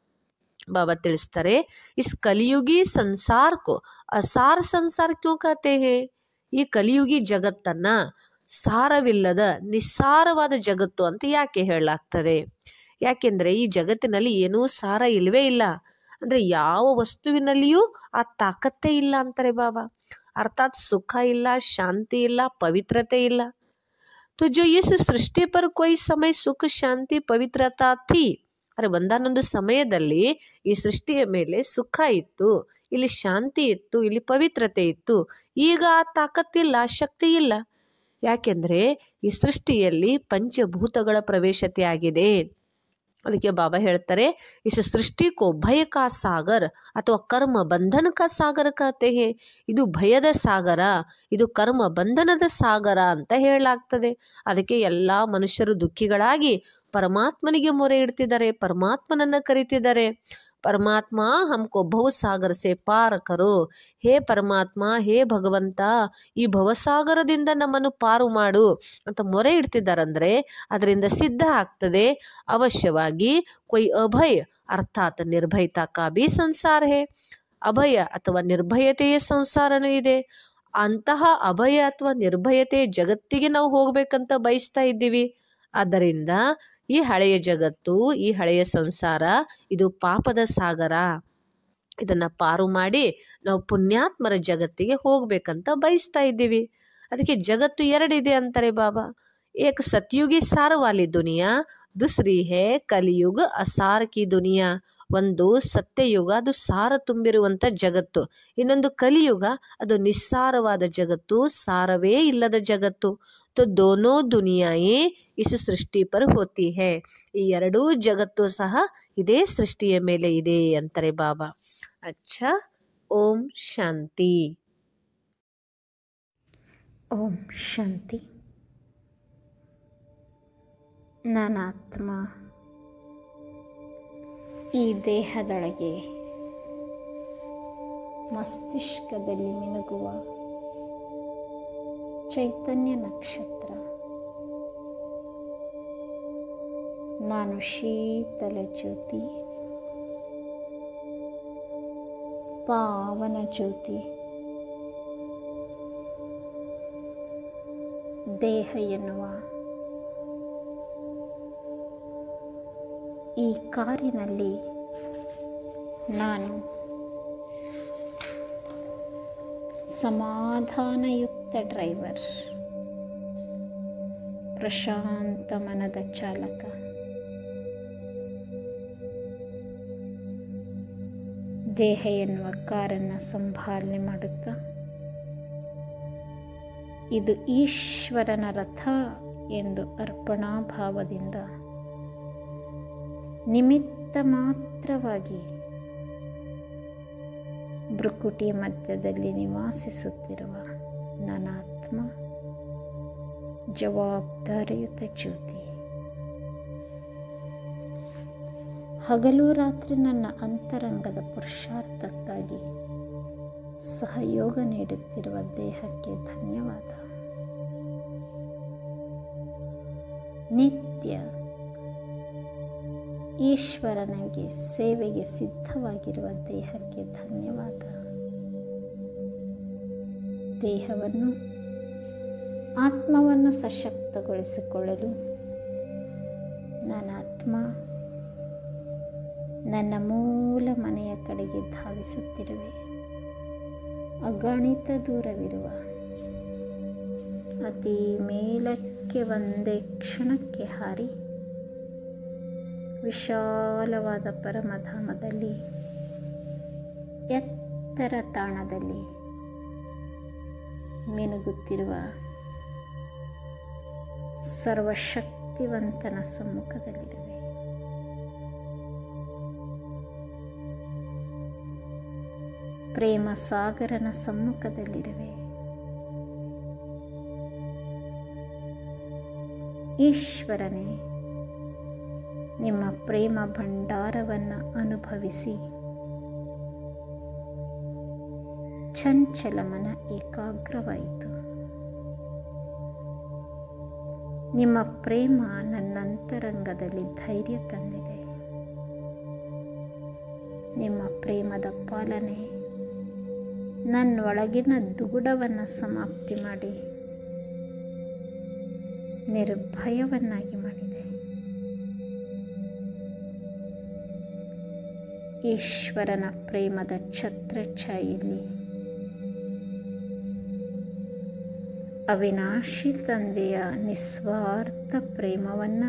बाबा ತಿಳಿಸ್ತಾರೆ, इस कलियुगी संसार को असार संसार क्यों कहते हैं? ಈ ಕಲಿಯುಗಿ ಜಗತ್ತನ್ನ ಸಾರವಿಲ್ಲದ ನಿಸ್ಸಾರವಾದ ಜಗತ್ತು ಅಂತ ಯಾಕೆ ಹೇಳಲಾಗ್ತದೆ? ಯಾಕೆಂದ್ರೆ ಈ ಜಗತ್ತಿನಲ್ಲಿ ಏನೂ ಸಾರ ಇಲ್ಲವೇ ಇಲ್ಲ. ಅಂದ್ರೆ ಯಾವ ವಸ್ತುವಿನಲ್ಲಿಯೂ ಆ ತಾಕತ್ತೇ ಇಲ್ಲ ಅಂತಾರೆ ಬಾಬಾ. ಅರ್ಥಾತ್ ಸುಖ ಇಲ್ಲ, ಶಾಂತಿ ಇಲ್ಲ, ಪವಿತ್ರತೆ ಇಲ್ಲ. तो जो इस सृष्टि पर कोई समय सुख शांति पवित्रता थी, ಅರೆ ಒಂದಾನೊಂದು ಸಮಯದಲ್ಲಿ ಈ ಸೃಷ್ಟಿಯ ಮೇಲೆ ಸುಖ ಇತ್ತು, ಇಲ್ಲಿ ಶಾಂತಿ ಇತ್ತು, ಇಲ್ಲಿ ಪವಿತ್ರತೆ ಇತ್ತು. ಈಗ ಆ ತಾಕತ್ತಿಲ್ಲ, ಶಕ್ತಿ ಇಲ್ಲ. ಯಾಕೆಂದ್ರೆ ಈ ಸೃಷ್ಟಿಯಲ್ಲಿ ಪಂಚಭೂತಗಳ ಪ್ರವೇಶತೆ ಆಗಿದೆ. ಅದಕ್ಕೆ ಬಾಬಾ ಹೇಳ್ತಾರೆ, ಇಸ್ ಸೃಷ್ಟಿ ಕೋ ಭಯ ಕಾ ಸಾಗರ್ ಅಥವಾ ಕರ್ಮ ಬಂಧನ ಕಾ ಸಾಗರ ಕಹತೆ ಹೇ. ಇದು ಭಯದ ಸಾಗರ, ಇದು ಕರ್ಮ ಬಂಧನದ ಸಾಗರ ಅಂತ ಹೇಳಲಾಗ್ತದೆ. ಅದಕ್ಕೆ ಎಲ್ಲ ಮನುಷ್ಯರು ದುಃಖಿಗಳಾಗಿ ಪರಮಾತ್ಮನಿಗೆ ಮೊರೆ ಇಡ್ತಿದ್ದಾರೆ, ಪರಮಾತ್ಮನನ್ನ ಕರೀತಿದ್ದಾರೆ. ಪರಮಾತ್ಮ ಹಮ್ಕೋ ಭವಸಾಗರ ಸೆ ಪಾರ ಕರೋ. ಹೇ ಪರಮಾತ್ಮ, ಹೇ ಭಗವಂತ, ಈ ಭವಸಾಗರದಿಂದ ನಮ್ಮನ್ನು ಪಾರು ಮಾಡು ಅಂತ ಮೊರೆ ಇಡ್ತಿದ್ದಾರಂದ್ರೆ ಅದರಿಂದ ಸಿದ್ಧ ಆಗ್ತದೆ ಅವಶ್ಯವಾಗಿ ಕೊಯ್ ಅಭಯ ಅರ್ಥಾತ್ ನಿರ್ಭಯತಾ ಕಾ ಬಿ ಸಂಸಾರ ಹೇ. ಅಭಯ ಅಥವಾ ನಿರ್ಭಯತೆಯ ಸಂಸಾರನೂ ಇದೆ. ಅಂತಹ ಅಭಯ ಅಥವಾ ನಿರ್ಭಯತೆಯ ಜಗತ್ತಿಗೆ ನಾವು ಹೋಗ್ಬೇಕಂತ ಬಯಸ್ತಾ ಇದ್ದೀವಿ. ಆದ್ದರಿಂದ ಈ ಹಳೆಯ ಜಗತ್ತು, ಈ ಹಳೆಯ ಸಂಸಾರ ಇದು ಪಾಪದ ಸಾಗರ. ಇದನ್ನ ಪಾರು ಮಾಡಿ ನಾವು ಪುಣ್ಯಾತ್ಮರ ಜಗತ್ತಿಗೆ ಹೋಗ್ಬೇಕಂತ ಬಯಸ್ತಾ ಇದ್ದೀವಿ. ಅದಕ್ಕೆ ಜಗತ್ತು ಎರಡಿದೆ ಅಂತಾರೆ ಬಾಬಾ. ಏಕ ಸತ್ಯುಗಿ ಸಾರವಾಲಿ ದುನಿಯಾ, ದುಸ್ರಿ ಹೇ ಕಲಿಯುಗ ಅಸಾರ ಕಿ ದುನಿಯಾ. ಒಂದು ಸತ್ಯಯುಗ, ಅದು ಸಾರ ತುಂಬಿರುವಂಥ ಜಗತ್ತು. ಇನ್ನೊಂದು ಕಲಿಯುಗ, ಅದು ನಿಸ್ಸಾರವಾದ ಜಗತ್ತು, ಸಾರವೇ ಇಲ್ಲದ ಜಗತ್ತು. तो दोनों दुनियाएं इस सृष्टि पर होती है. ಈ ಎರಡೂ ಜಗತ್ತು ಸಹ ಇದೇ ಸೃಷ್ಟಿಯ ಮೇಲೆ ಇದೆ ಅಂತಾರೆ ಬಾಬಾ. ಅಚ್ಚಾ, ಓಂ ಶಾಂತಿ.
ಓಂ ಶಾಂತಿ. ನಾನಾತ್ಮ ಈ ದೇಹದೊಳಗೆ ಮಸ್ತಿಷ್ಕದಲ್ಲಿ ಮಿನುಗುವ ಚೈತನ್ಯ ನಕ್ಷತ್ರ. ನಾನು ಶೀತಲ ಜ್ಯೋತಿ, ಪಾವನ ಜ್ಯೋತಿ. ದೇಹ ಎನ್ನುವ ಈ ಕಾರಿನಲ್ಲಿ ನಾನು ಸಮಾಧಾನಯುಕ್ತ ಡ್ರೈವರ್. ಪ್ರಶಾಂತ ಮನದ ಚಾಲಕ. ದೇಹ ಎನ್ನುವ ಕಾರನ್ನು ಸಂಭಾಲನೆ ಮಾಡುತ್ತಾ ಇದು ಈಶ್ವರನ ರಥ ಎಂದು ಅರ್ಪಣಾ ಭಾವದಿಂದ ನಿಮಿತ್ತ ಮಾತ್ರವಾಗಿ ಭ್ರುಕುಟಿಯ ಮಧ್ಯದಲ್ಲಿ ನಿವಾಸಿಸುತ್ತಿರುವ ನನಾತ್ಮ ಜವಾಬ್ದಾರಿಯುತ ಜ್ಯೋತಿ ಹಗಲು ರಾತ್ರಿ ನನ್ನ ಅಂತರಂಗದ ಪುರುಷಾರ್ಥಕ್ಕಾಗಿ ಸಹಯೋಗ ನೀಡುತ್ತಿರುವ ದೇಹಕ್ಕೆ ಧನ್ಯವಾದ. ನಿತ್ಯ ಈಶ್ವರನಿಗೆ ಸೇವೆಗೆ ಸಿದ್ಧವಾಗಿರುವ ದೇಹಕ್ಕೆ ಧನ್ಯವಾದ. ದೇಹವನ್ನು ಆತ್ಮವನ್ನು ಸಶಕ್ತಗೊಳಿಸಿಕೊಳ್ಳಲು ನನ್ನ ಆತ್ಮ ನನ್ನ ಮೂಲ ಮನೆಯ ಕಡೆಗೆ ಧಾವಿಸುತ್ತಿರುವೆ. ಅಗಣಿತ ದೂರವಿರುವ ಅತಿ ಮೇಲಕ್ಕೆ ಒಂದೇ ಕ್ಷಣಕ್ಕೆ ಹಾರಿ ವಿಶಾಲವಾದ ಪರಮಧಾಮದಲ್ಲಿ ಎತ್ತರ ತಾಣದಲ್ಲಿ ಮಿನುಗುತ್ತಿರುವ ಸರ್ವಶಕ್ತಿವಂತನ ಸಮ್ಮುಖದಲ್ಲಿರುವೆ. ಪ್ರೇಮ ಸಾಗರನ ಸಮ್ಮುಖದಲ್ಲಿರುವೆ. ಈಶ್ವರನೇ, ನಿಮ್ಮ ಪ್ರೇಮ ಭಂಡಾರವನ್ನು ಅನುಭವಿಸಿ ಚಂಚಲ ಮನ ಏಕಾಗ್ರವಾಯಿತು. ನಿಮ್ಮ ಪ್ರೇಮ ನನ್ನಂತರಂಗದಲ್ಲಿ ಧೈರ್ಯ ತಂದಿದೆ. ನಿಮ್ಮ ಪ್ರೇಮದ ಪಾಲನೆ ನನ್ನೊಳಗಿನ ದುಗುಡವನ್ನು ಸಮಾಪ್ತಿ ಮಾಡಿ ನಿರ್ಭಯವನ್ನಾಗಿ ಮಾಡಿದೆ. ಈಶ್ವರನ ಪ್ರೇಮದ ಛತ್ರಛಾಯೆಯಲ್ಲಿ ಅವಿನಾಶಿ ತಂದೆಯ ನಿಸ್ವಾರ್ಥ ಪ್ರೇಮವನ್ನು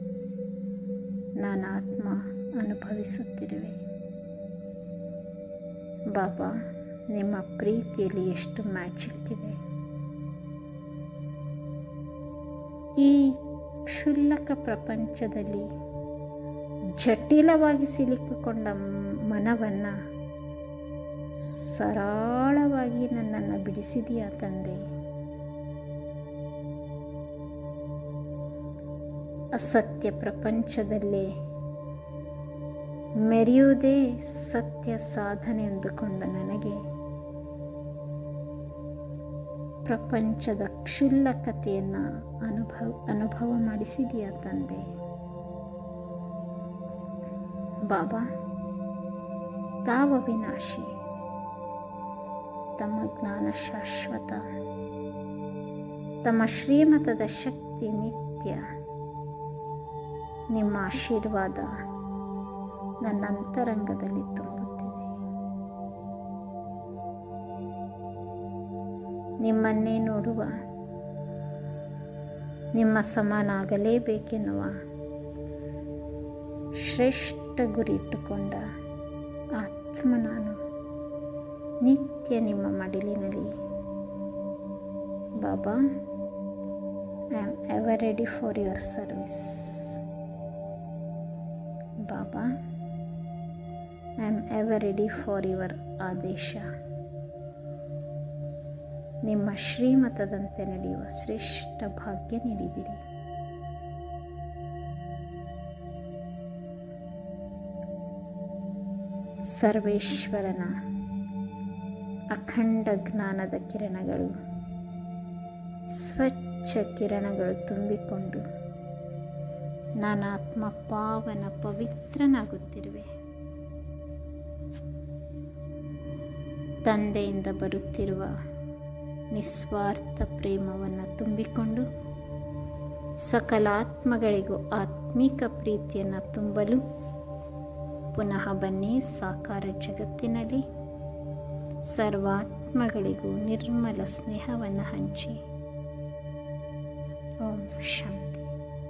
ನಾನಾತ್ಮ ಅನುಭವಿಸುತ್ತಿರುವೆ. ಬಾಬಾ, ನಿಮ್ಮ ಪ್ರೀತಿಯಲ್ಲಿ ಎಷ್ಟು ಮ್ಯಾಜಿಕ್ ಇದೆ. ಈ ಕ್ಷುಲ್ಲಕ ಪ್ರಪಂಚದಲ್ಲಿ ಜಟಿಲವಾಗಿ ಸಿಲುಕಿಕೊಂಡ ಮನವನ್ನು ಸರಳವಾಗಿ ನನ್ನನ್ನು ಬಿಡಿಸಿದೆಯಾ ತಂದೆ. ಅಸತ್ಯ ಪ್ರಪಂಚದಲ್ಲೇ ಮೆರೆಯುವುದೇ ಸತ್ಯ ಸಾಧನೆ ಎಂದುಕೊಂಡ ನನಗೆ ಪ್ರಪಂಚದ ಕ್ಷುಲ್ಲಕತೆಯನ್ನು ಅನುಭವ ಅನುಭವ ಮಾಡಿಸಿದೆಯಾ ತಂದೆ. ಬಾಬಾ, ತಾವ ವಿನಾಶಿ, ತಮ್ಮ ಜ್ಞಾನ ಶಾಶ್ವತ, ತಮ್ಮ ಶ್ರೀಮತದ ಶಕ್ತಿ ನಿತ್ಯ. ನಿಮ್ಮ ಆಶೀರ್ವಾದ ನನ್ನ ಅಂತರಂಗದಲ್ಲಿ ತುಂಬುತ್ತಿದೆ. ನಿಮ್ಮನ್ನೇ ನೋಡುವ, ನಿಮ್ಮ ಸಮಾನಾಗಲೇಬೇಕೆನ್ನುವ ಶ್ರೇಷ್ಠ ಗುರಿ ಇಟ್ಟುಕೊಂಡ ಆತ್ಮ ನಾನು ನಿತ್ಯ ನಿಮ್ಮ ಮಡಿಲಿನಲ್ಲಿ. Baba, I am ever ready for your service. Baba, I am ever ready for your ಆದೇಶ. ನಿಮ್ಮ ಶ್ರೀಮತದಂತೆ ನಡೆಯುವ ಶ್ರೇಷ್ಠ ಭಾಗ್ಯ ನೀಡಿದಿರಿ. ಸರ್ವೇಶ್ವರನ ಅಖಂಡ ಜ್ಞಾನದ ಕಿರಣಗಳು, ಸ್ವಚ್ಛ ಕಿರಣಗಳು ತುಂಬಿಕೊಂಡು ನಾನಾತ್ಮ ಪಾವನ ಪವಿತ್ರನಾಗುತ್ತಿರುವೆ. ತಂದೆಯಿಂದ ಬರುತ್ತಿರುವ ನಿಸ್ವಾರ್ಥ ಪ್ರೇಮವನ್ನು ತುಂಬಿಕೊಂಡು ಸಕಲಾತ್ಮಗಳಿಗೂ ಆತ್ಮಿಕ ಪ್ರೀತಿಯನ್ನು ತುಂಬಲು ಪುನಃ ಬನ್ನಿ ಸಾಕಾರ ಜಗತ್ತಿನಲ್ಲಿ ಸರ್ವಾತ್ಮಗಳಿಗೂ ನಿರ್ಮಲ ಸ್ನೇಹವನ್ನು ಹಂಚಿ ओम शांति।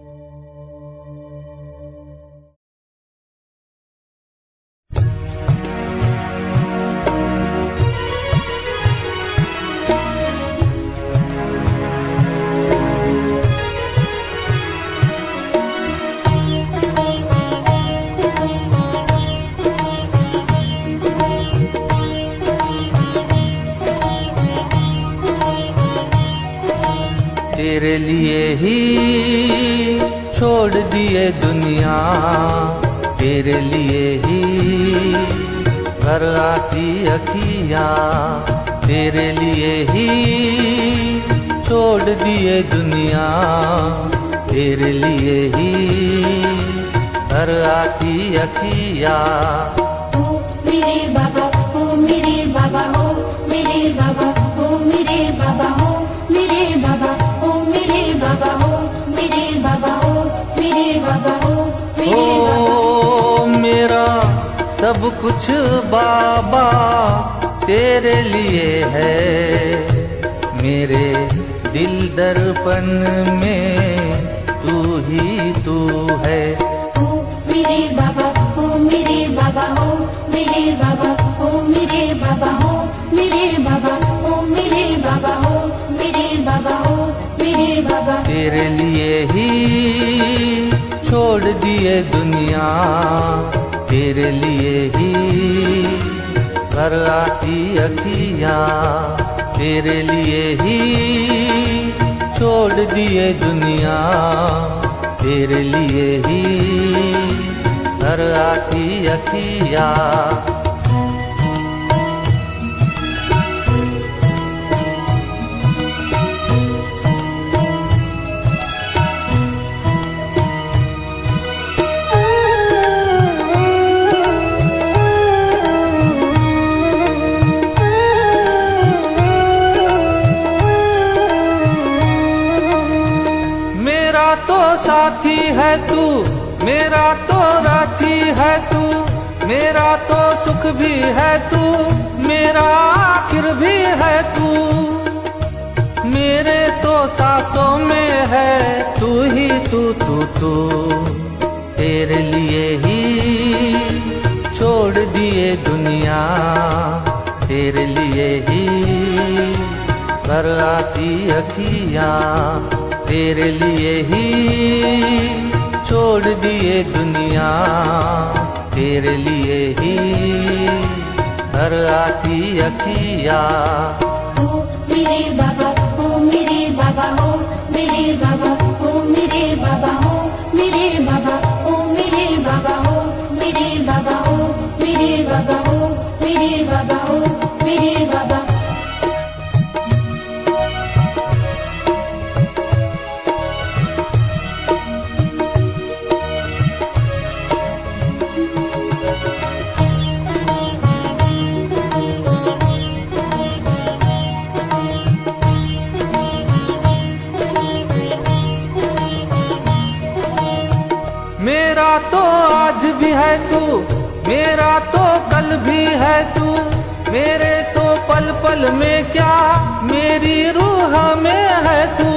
तेरे लिए ही छोड़ दिए दुनिया, तेरे लिए ही घर आती अखियाँ, तेरे लिए ही छोड़ दिए दुनिया, तेरे लिए ही घर आती अखियाँ।
ओ मेरे बाबा, ओ मेरे बाबा, ओ मेरे बाबा, ओ मेरे बाबा, ओ मेरे बाबा, ओ मेरे बाबा, ओ मेरे बाबा, ओ मेरे बाबा, ओ मेरे बाबा।
ओ मेरा सब कुछ बाबा तेरे लिए है, मेरे दिल दर्पण में तू ही तू है।
ओ मेरे बाबा, ओ मेरे बाबा, ओ मेरे बाबा, ओ मेरे बाबा, ओ मेरे बाबा, ओ मेरे बाबा, ओ मेरे बाबा, ओ मेरे बाबा।
तेरे लिए ही छोड़ दिए दुनिया, तेरे लिए ही घर आती अखियाँ, तेरे लिए ही छोड़ दिए दुनिया, तेरे लिए ही घर आती अखियाँ। साथी है तू, मेरा तो राथी है तू, मेरा तो सुख भी है तू, मेरा आखिर भी है तू, मेरे तो सांसों में है तू ही तू तू तू। तेरे लिए ही छोड़ दिए दुनिया, तेरे लिए ही घर आती अखियाँ, तेरे लिए ही छोड़ दिए दुनिया, तेरे लिए ही घर आती अखियाँ।
ओ मेरे बाबा, ओ मेरे बाबा, ओ मेरे बाबा, ओ मेरे बाबा, ओ मेरे बाबा, ओ मेरे बाबा, ओ मेरे बाबा, ओ मेरे बाबा, ओ मेरे बाबा, ओ मेरे बाबा।
मेरा तो आज भी है तू, मेरा तो कल भी है तू, मेरे तो पल पल में क्या मेरी रूह में है तू,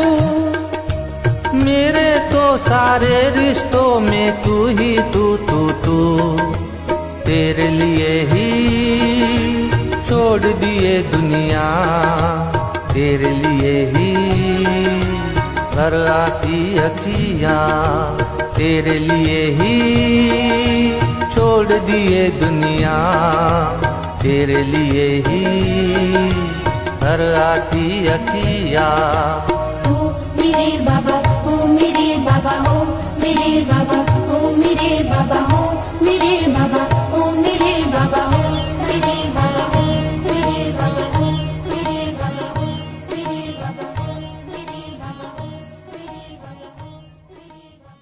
मेरे तो सारे रिश्तों में तू ही तू तू तू। तेरे लिए ही छोड़ दिए दुनिया, तेरे लिए ही घर आती अखियाँ, तेरे लिए ही छोड़ दिए दुनिया, तेरे लिए ही घर आती अखियाँ।
ओ मेरे बाबा, ओ मेरे बाबा, ओ मेरे बाबा, ओ मेरे बाबा, ओ मेरे बाबा, ओ मेरे बाबा, ओ मेरे बाबा, ओ मेरे बाबा, ओ मेरे बाबा, ओ मेरे बाबा, ओ मेरे बाबा, ओ मेरे बाबा, ओ मेरे बाबा।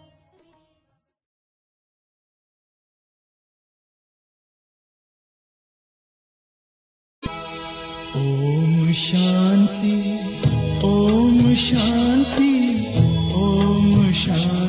ओम शांति, ओम शांति, ओम शांति।